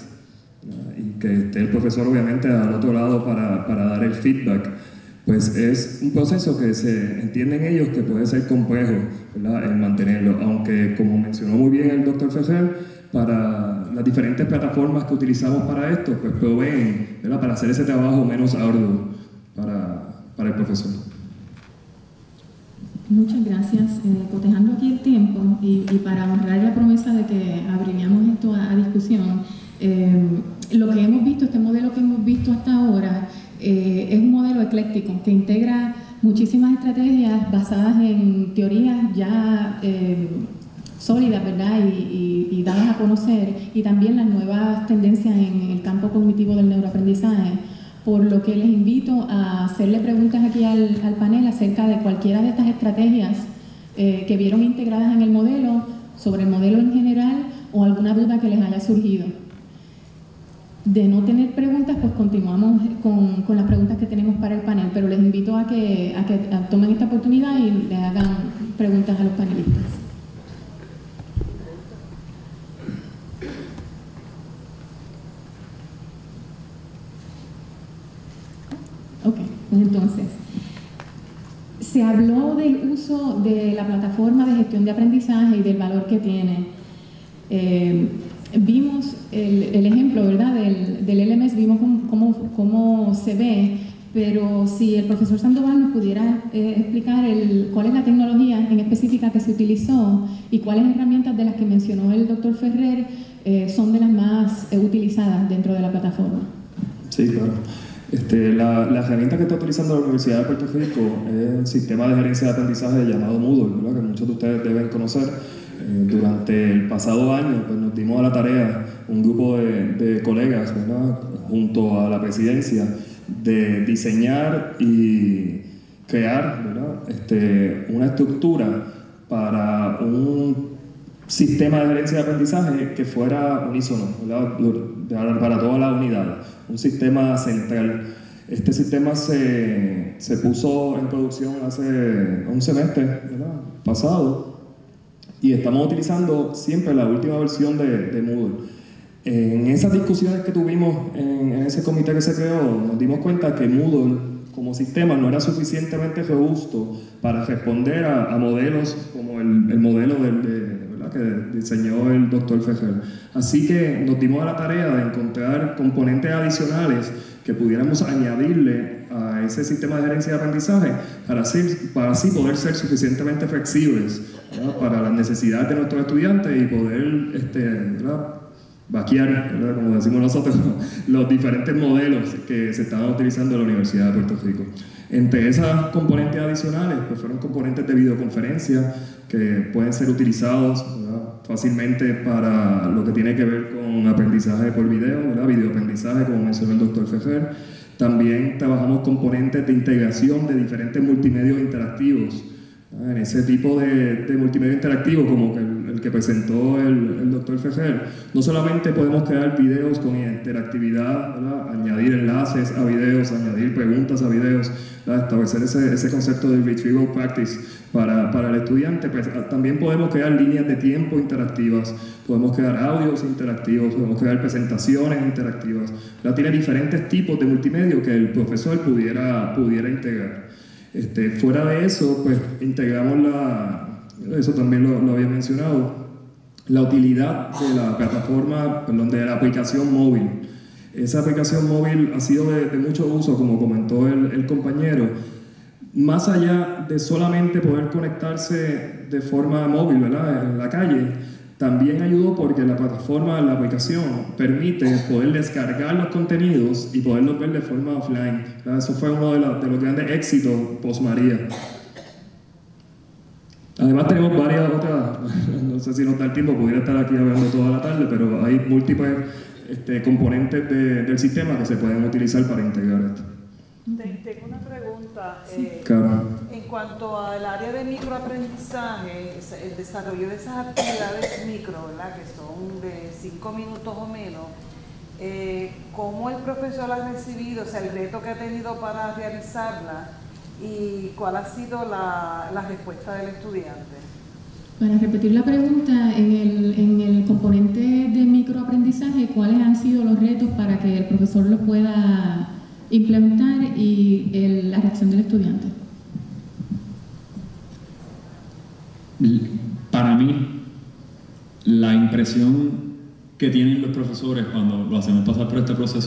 y que esté el profesor obviamente al otro lado para, para dar el feedback, pues es un proceso que se entienden ellos que puede ser complejo, ¿verdad?, el mantenerlo, aunque como mencionó muy bien el doctor Ferrer, para las diferentes plataformas que utilizamos para esto, pues proveen, ¿verdad?, para hacer ese trabajo menos arduo para, para el profesor. Muchas gracias. Eh, cotejando aquí el tiempo y, y para honrar la promesa de que abriríamos esto a, a discusión, eh, lo que hemos visto, este modelo que hemos visto hasta ahora, eh, es un modelo ecléctico que integra muchísimas estrategias basadas en teorías ya eh, sólidas, ¿verdad? Y, y, y dadas a conocer, y también las nuevas tendencias en el campo cognitivo del neuroaprendizaje, por lo que les invito a hacerle preguntas aquí al, al panel acerca de cualquiera de estas estrategias eh, que vieron integradas en el modelo, sobre el modelo en general o alguna duda que les haya surgido. De no tener preguntas, pues continuamos con, con las preguntas que tenemos para el panel, pero les invito a que, a que a, tomen esta oportunidad y le hagan preguntas a los panelistas. Ok, pues entonces, se habló del uso de la plataforma de gestión de aprendizaje y del valor que tiene. Eh, vimos el, el ejemplo, ¿verdad?, del, del L M S, vimos cómo, cómo, cómo se ve, pero si el profesor Sandoval nos pudiera eh, explicar el, cuál es la tecnología en específica que se utilizó y cuáles herramientas de las que mencionó el doctor Ferrer eh, son de las más eh, utilizadas dentro de la plataforma. Sí, claro. Este, la, la herramienta que está utilizando la Universidad de Puerto Rico es el sistema de gerencia de aprendizaje llamado Moodle, ¿verdad?, que muchos de ustedes deben conocer. Eh, durante el pasado año pues, nos dimos a la tarea, un grupo de, de colegas, ¿verdad?, junto a la presidencia, de diseñar y crear, ¿verdad?, este, una estructura para un sistema de gerencia de aprendizaje que fuera unísono, ¿verdad?, para toda la unidad, un sistema central. Este sistema se, se puso en producción hace un semestre, ¿verdad?, pasado, y estamos utilizando siempre la última versión de, de Moodle. En esas discusiones que tuvimos en, en ese comité que se creó, nos dimos cuenta que Moodle como sistema no era suficientemente robusto para responder a, a modelos como el, el modelo del, de, ¿verdad?, que diseñó el doctor Ferrer. Así que nos dimos a la tarea de encontrar componentes adicionales que pudiéramos añadirle a ese sistema de gerencia de aprendizaje para así, para así poder ser suficientemente flexibles, ¿verdad?, para las necesidades de nuestros estudiantes y poder este, ¿verdad?, vaquear, ¿verdad?, como decimos nosotros, los diferentes modelos que se estaban utilizando en la Universidad de Puerto Rico. Entre esas componentes adicionales, pues fueron componentes de videoconferencia que pueden ser utilizados, ¿verdad?, fácilmente para lo que tiene que ver con aprendizaje por video, ¿verdad?, videoaprendizaje, como mencionó el doctor Ferrer. También trabajamos componentes de integración de diferentes multimedios interactivos. En ese tipo de, de multimedia interactivo, como que el, el que presentó el, el doctor Ferrer, no solamente podemos crear videos con interactividad, ¿verdad?, añadir enlaces a videos, añadir preguntas a videos, ¿verdad?, establecer ese, ese concepto de retrieval practice para, para el estudiante, pues también podemos crear líneas de tiempo interactivas, podemos crear audios interactivos, podemos crear presentaciones interactivas, ¿verdad? Tiene diferentes tipos de multimedia que el profesor pudiera, pudiera integrar. Este, fuera de eso, pues integramos la, eso también lo, lo había mencionado, la utilidad de la plataforma, perdón, de la aplicación móvil. Esa aplicación móvil ha sido de, de mucho uso, como comentó el, el compañero, más allá de solamente poder conectarse de forma móvil, ¿verdad?, en la calle. También ayudó porque la plataforma, la aplicación, permite poder descargar los contenidos y poderlos ver de forma offline. ¿Verdad? Eso fue uno de, la, de los grandes éxitos post-María. Además tenemos varias otras, no sé si nos da el tiempo, pudiera estar aquí hablando toda la tarde, pero hay múltiples este, componentes de, del sistema que se pueden utilizar para integrar esto. Tengo una pregunta. Sí. Eh, Claro. En cuanto al área de microaprendizaje, el desarrollo de esas actividades micro, ¿verdad?, que son de cinco minutos o menos, eh, ¿cómo el profesor ha recibido, o sea, el reto que ha tenido para realizarla y cuál ha sido la, la respuesta del estudiante? Para repetir la pregunta, en el, en el componente de microaprendizaje, ¿cuáles han sido los retos para que el profesor lo pueda implementar y el, la reacción del estudiante? Para mí, la impresión que tienen los profesores cuando lo hacemos pasar por este proceso,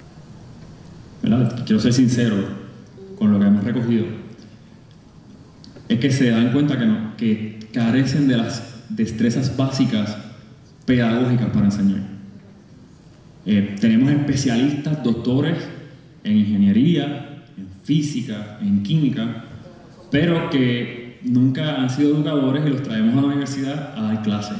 ¿verdad?, quiero ser sincero con lo que hemos recogido, es que se dan cuenta que, no, que carecen de las destrezas básicas pedagógicas para enseñar. Eh, tenemos especialistas, doctores en ingeniería, en física, en química, pero que nunca han sido educadores y los traemos a la universidad a dar clases.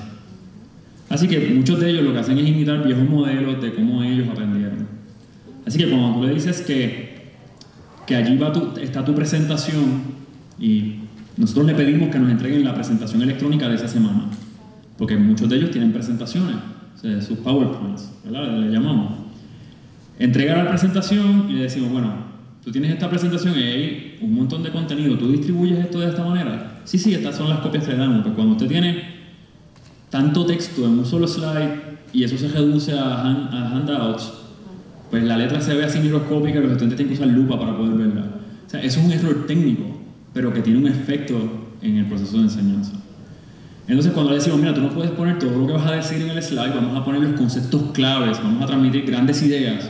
Así que muchos de ellos lo que hacen es imitar viejos modelos de cómo ellos aprendieron. Así que cuando tú le dices que, que allí va tu, está tu presentación y nosotros le pedimos que nos entreguen la presentación electrónica de esa semana, porque muchos de ellos tienen presentaciones, o sea, sus PowerPoints, ¿verdad? Le llamamos. Entrega la presentación y le decimos, bueno, tú tienes esta presentación y hay un montón de contenido, ¿tú distribuyes esto de esta manera? Sí, sí, estas son las copias que le damos, pero cuando usted tiene tanto texto en un solo slide y eso se reduce a, hand, a handouts, pues la letra se ve así microscópica y los estudiantes tienen que usar lupa para poder verla. O sea, eso es un error técnico, pero que tiene un efecto en el proceso de enseñanza. Entonces cuando le decimos, mira, tú no puedes poner todo lo que vas a decir en el slide, vamos a poner los conceptos claves, vamos a transmitir grandes ideas,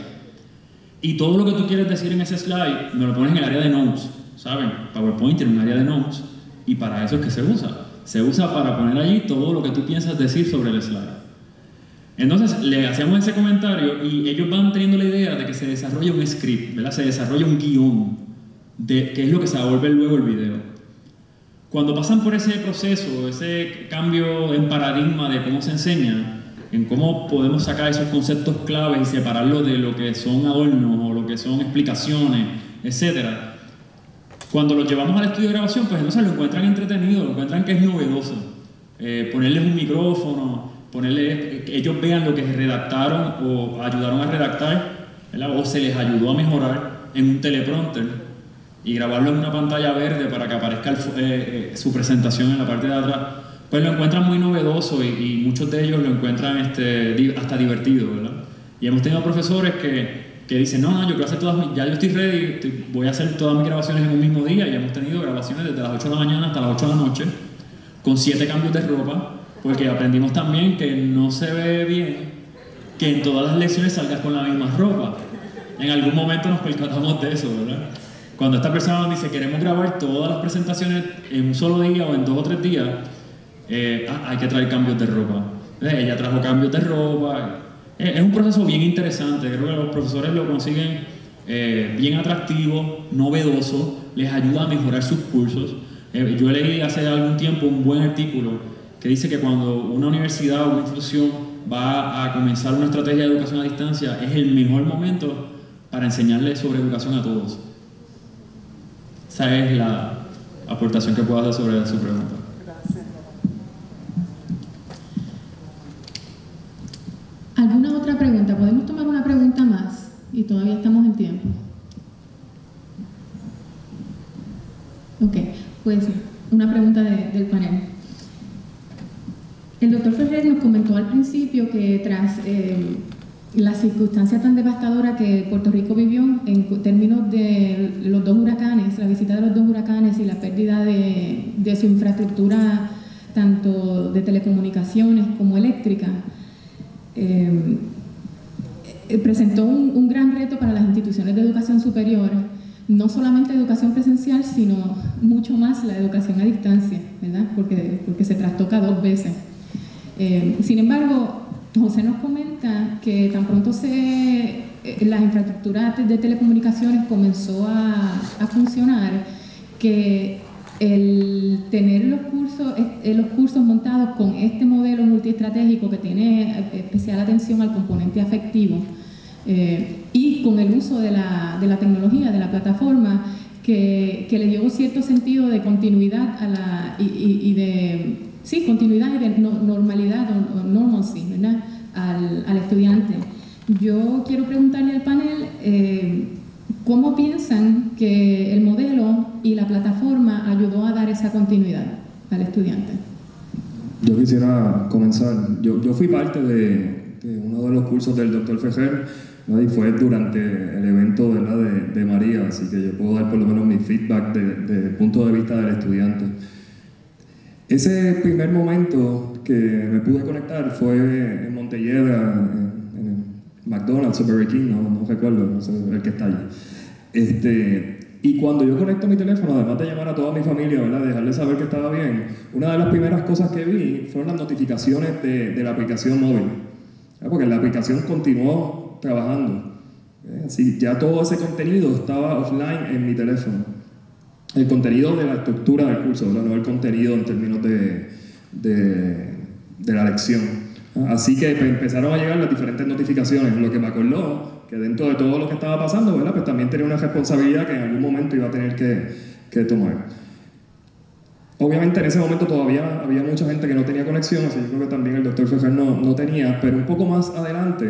y todo lo que tú quieres decir en ese slide, me lo pones en el área de notes, ¿saben? PowerPoint tiene un área de notes, y para eso es que se usa. Se usa para poner allí todo lo que tú piensas decir sobre el slide. Entonces le hacemos ese comentario y ellos van teniendo la idea de que se desarrolla un script, ¿verdad? Se desarrolla un guión, de qué es lo que se va a volver luego el video. Cuando pasan por ese proceso, ese cambio en paradigma de cómo se enseña, en cómo podemos sacar esos conceptos claves y separarlos de lo que son adornos o lo que son explicaciones, etcétera. Cuando los llevamos al estudio de grabación, pues entonces lo encuentran entretenido, lo encuentran que es novedoso. Eh, ponerles un micrófono, ponerles, que ellos vean lo que redactaron o ayudaron a redactar, ¿verdad? O se les ayudó a mejorar en un teleprompter y grabarlo en una pantalla verde para que aparezca el, eh, eh, su presentación en la parte de atrás, pues lo encuentran muy novedoso y, y muchos de ellos lo encuentran este, hasta divertido, ¿verdad? Y hemos tenido profesores que, que dicen, no, no, yo quiero hacer todas mis, ya yo estoy ready, estoy, voy a hacer todas mis grabaciones en un mismo día, y hemos tenido grabaciones desde las ocho de la mañana hasta las ocho de la noche, con siete cambios de ropa, porque aprendimos también que no se ve bien que en todas las lecciones salgas con la misma ropa. En algún momento nos percatamos de eso, ¿verdad? Cuando esta persona nos dice, queremos grabar todas las presentaciones en un solo día o en dos o tres días, eh, ah, hay que traer cambios de ropa. Eh, ella trajo cambios de ropa. Eh, es un proceso bien interesante. Creo que los profesores lo consiguen eh, bien atractivo, novedoso, les ayuda a mejorar sus cursos. Eh, yo leí hace algún tiempo un buen artículo que dice que cuando una universidad o una institución va a comenzar una estrategia de educación a distancia, es el mejor momento para enseñarles sobre educación a todos. Esa es la aportación que puedo hacer sobre su pregunta. Gracias. ¿Alguna otra pregunta? ¿Podemos tomar una pregunta más? Y todavía estamos en tiempo. Ok, pues una pregunta de, del panel. El doctor Ferrer nos comentó al principio que tras eh, la circunstancia tan devastadora que Puerto Rico vivió en términos de los dos huracanes, la visita de los dos huracanes y la pérdida de, de su infraestructura tanto de telecomunicaciones como eléctrica, eh, presentó un, un gran reto para las instituciones de educación superior, no solamente educación presencial, sino mucho más la educación a distancia, ¿verdad? Porque, porque se trastoca dos veces. Eh, sin embargo, José nos comenta que tan pronto se, eh, las infraestructuras de telecomunicaciones comenzó a, a funcionar, que el tener los cursos, eh, los cursos montados con este modelo multiestratégico que tiene especial atención al componente afectivo eh, y con el uso de la, de la tecnología, de la plataforma, que, que le dio cierto sentido de continuidad a la, y, y, y de sí, continuidad y de no, normalidad o, o normalcy, ¿verdad? Al, al estudiante. Yo quiero preguntarle al panel eh, ¿cómo piensan que el modelo y la plataforma ayudó a dar esa continuidad al estudiante? Yo quisiera comenzar. Yo, yo fui parte de, de uno de los cursos del doctor Ferrer, ¿no? Y fue durante el evento, ¿verdad? de, de María, así que yo puedo dar por lo menos mi feedback desde el punto de vista del estudiante. Ese primer momento que me pude conectar fue en Montelledra, en, en McDonald's o Burger King, no, no recuerdo, no sé, el que está allí. Este, Y cuando yo conecto mi teléfono, además de llamar a toda mi familia, ¿verdad?, dejarles saber que estaba bien, una de las primeras cosas que vi fueron las notificaciones de, de la aplicación móvil, ¿verdad?, porque la aplicación continuó trabajando. ¿eh? Así, ya todo ese contenido estaba offline en mi teléfono. El contenido de la estructura del curso, ¿verdad?, no el contenido en términos de, de, de la lección. Así que pues, empezaron a llegar las diferentes notificaciones, lo que me acordó que dentro de todo lo que estaba pasando, ¿verdad?, pues también tenía una responsabilidad que en algún momento iba a tener que, que tomar. Obviamente en ese momento todavía había mucha gente que no tenía conexión, así yo creo que también el doctor Fejer no, no tenía, pero un poco más adelante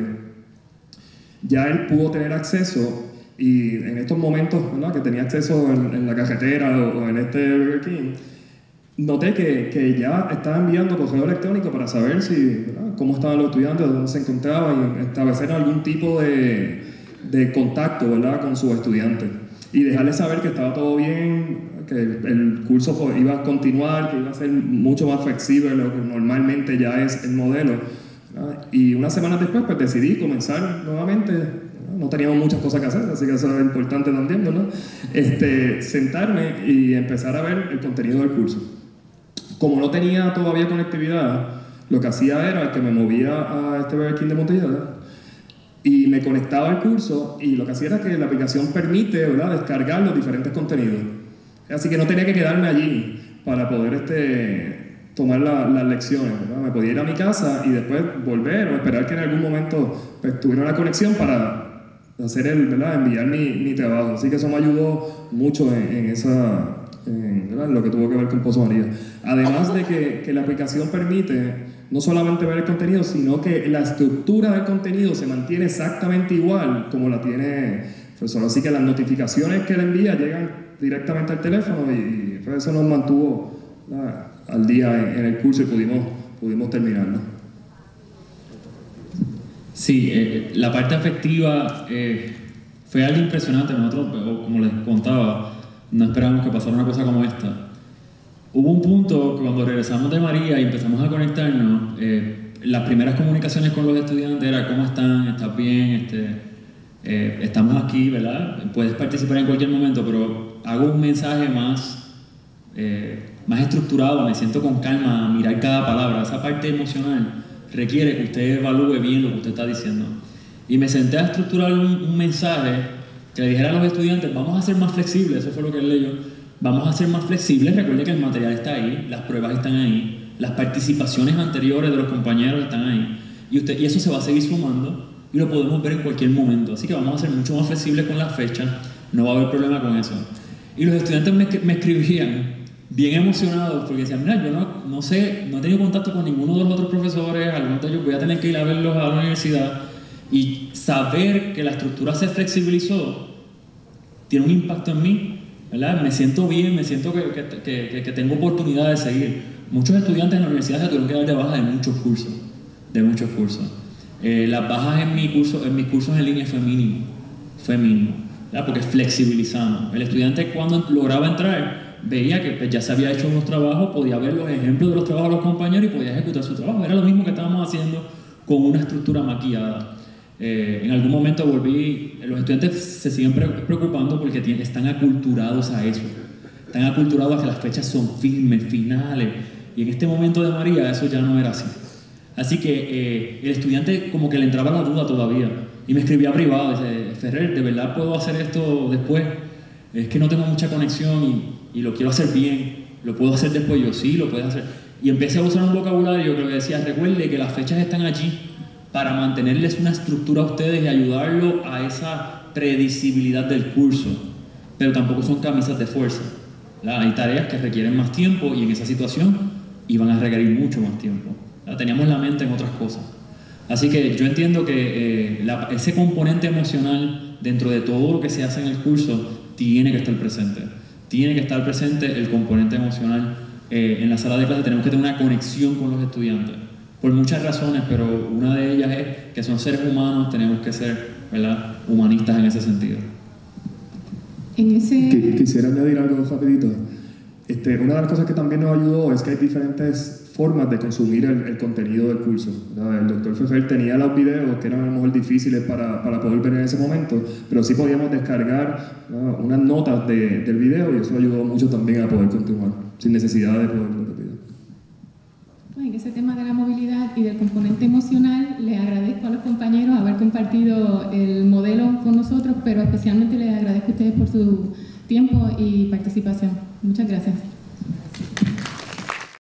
ya él pudo tener acceso, y en estos momentos, ¿verdad?, que tenía acceso en, en la carretera o, o en este Burger King, noté que, que ya estaba enviando correo electrónico para saber si, ¿verdad?, cómo estaban los estudiantes, dónde se encontraban, y establecer algún tipo de, de contacto, ¿verdad?, con sus estudiantes. Y dejarles saber que estaba todo bien, que el, el curso iba a continuar, que iba a ser mucho más flexible de lo que normalmente ya es el modelo, ¿verdad? Y unas semanas después pues decidí comenzar nuevamente. No teníamos muchas cosas que hacer, así que eso era importante también, ¿no? Este, sentarme y empezar a ver el contenido del curso. Como no tenía todavía conectividad, lo que hacía era que me movía a este Burger King de Montellada y me conectaba al curso, y lo que hacía era que la aplicación permite, ¿verdad?, descargar los diferentes contenidos. Así que no tenía que quedarme allí para poder este, tomar la, las lecciones, ¿verdad? Me podía ir a mi casa y después volver o esperar que en algún momento pues, tuviera una conexión para hacer el, ¿verdad?, enviar mi, mi trabajo. Así que eso me ayudó mucho en, en esa... En, en lo que tuvo que ver con Pozo María. Además de que, que la aplicación permite no solamente ver el contenido, sino que la estructura del contenido se mantiene exactamente igual como la tiene el profesor. Así que las notificaciones que él envía llegan directamente al teléfono, y, y eso nos mantuvo, ¿verdad?, al día en, en el curso, y pudimos, pudimos terminarlo. Sí, eh, la parte afectiva eh, fue algo impresionante. Nosotros, como les contaba, no esperábamos que pasara una cosa como esta. Hubo un punto cuando regresamos de María y empezamos a conectarnos, eh, las primeras comunicaciones con los estudiantes era: ¿cómo están? ¿Estás bien? Este, eh, estamos aquí, ¿verdad? Puedes participar en cualquier momento, pero hago un mensaje más, eh, más estructurado, me siento con calma a mirar cada palabra. Esa parte emocional requiere que usted evalúe bien lo que usted está diciendo. Y me senté a estructurar un, un mensaje que le dijera a los estudiantes: vamos a ser más flexibles. Eso fue lo que él leyó. Vamos a ser más flexibles. Recuerde que el material está ahí, las pruebas están ahí, las participaciones anteriores de los compañeros están ahí, y, usted, y eso se va a seguir sumando y lo podemos ver en cualquier momento. Así que vamos a ser mucho más flexibles con las fechas, no va a haber problema con eso. Y los estudiantes me, me escribían bien emocionados porque decían: mira, yo no, no sé, no he tenido contacto con ninguno de los otros profesores, algunos de ellos voy a tener que ir a verlos a la universidad, y saber que la estructura se flexibilizó tiene un impacto en mí, ¿verdad? Me siento bien, me siento que, que, que, que tengo oportunidad de seguir. Muchos estudiantes en la universidad se tuvieron que dar de baja de muchos cursos, de muchos cursos. Eh, las bajas en, mi curso, en mis cursos en línea fue mínimo, fue mínimo, ¿verdad? Porque flexibilizamos. El estudiante, cuando lograba entrar, veía que pues, ya se había hecho unos trabajos, podía ver los ejemplos de los trabajos de los compañeros y podía ejecutar su trabajo. Era lo mismo que estábamos haciendo con una estructura maquillada. Eh, en algún momento volví, los estudiantes se siguen preocupando porque tienen, están aculturados a eso, están aculturados a que las fechas son firmes, finales, y en este momento de María eso ya no era así. Así que eh, el estudiante como que le entraba la duda todavía, y me escribía privado, dice: Ferrer, ¿de verdad puedo hacer esto después? Es que no tengo mucha conexión y, y lo quiero hacer bien, ¿lo puedo hacer después? Yo: sí, lo puedes hacer. Y empecé a usar un vocabulario que le decía: recuerde que las fechas están allí para mantenerles una estructura a ustedes y ayudarlo a esa predecibilidad del curso, pero tampoco son camisas de fuerza, ¿verdad? Hay tareas que requieren más tiempo, y en esa situación iban a requerir mucho más tiempo, ¿verdad? Teníamos la mente en otras cosas. Así que yo entiendo que eh, la, ese componente emocional dentro de todo lo que se hace en el curso tiene que estar presente. Tiene que estar presente el componente emocional. Eh, en la sala de clase tenemos que tener una conexión con los estudiantes, por muchas razones, pero una de ellas es que son seres humanos, tenemos que ser, ¿verdad?, humanistas en ese sentido. En ese... Quisiera añadir algo rapidito. Este, una de las cosas que también nos ayudó es que hay diferentes formas de consumir el, el contenido del curso, ¿verdad? El doctor Ferrer tenía los videos que eran a lo mejor difíciles para, para poder ver en ese momento, pero sí podíamos descargar, ¿no?, unas notas de, del video, y eso ayudó mucho también a poder continuar, sin necesidad de poder ver el video. En ese tema de la movilidad y del componente emocional, les agradezco a los compañeros haber compartido el modelo con nosotros, pero especialmente les agradezco a ustedes por su tiempo y participación. Muchas gracias.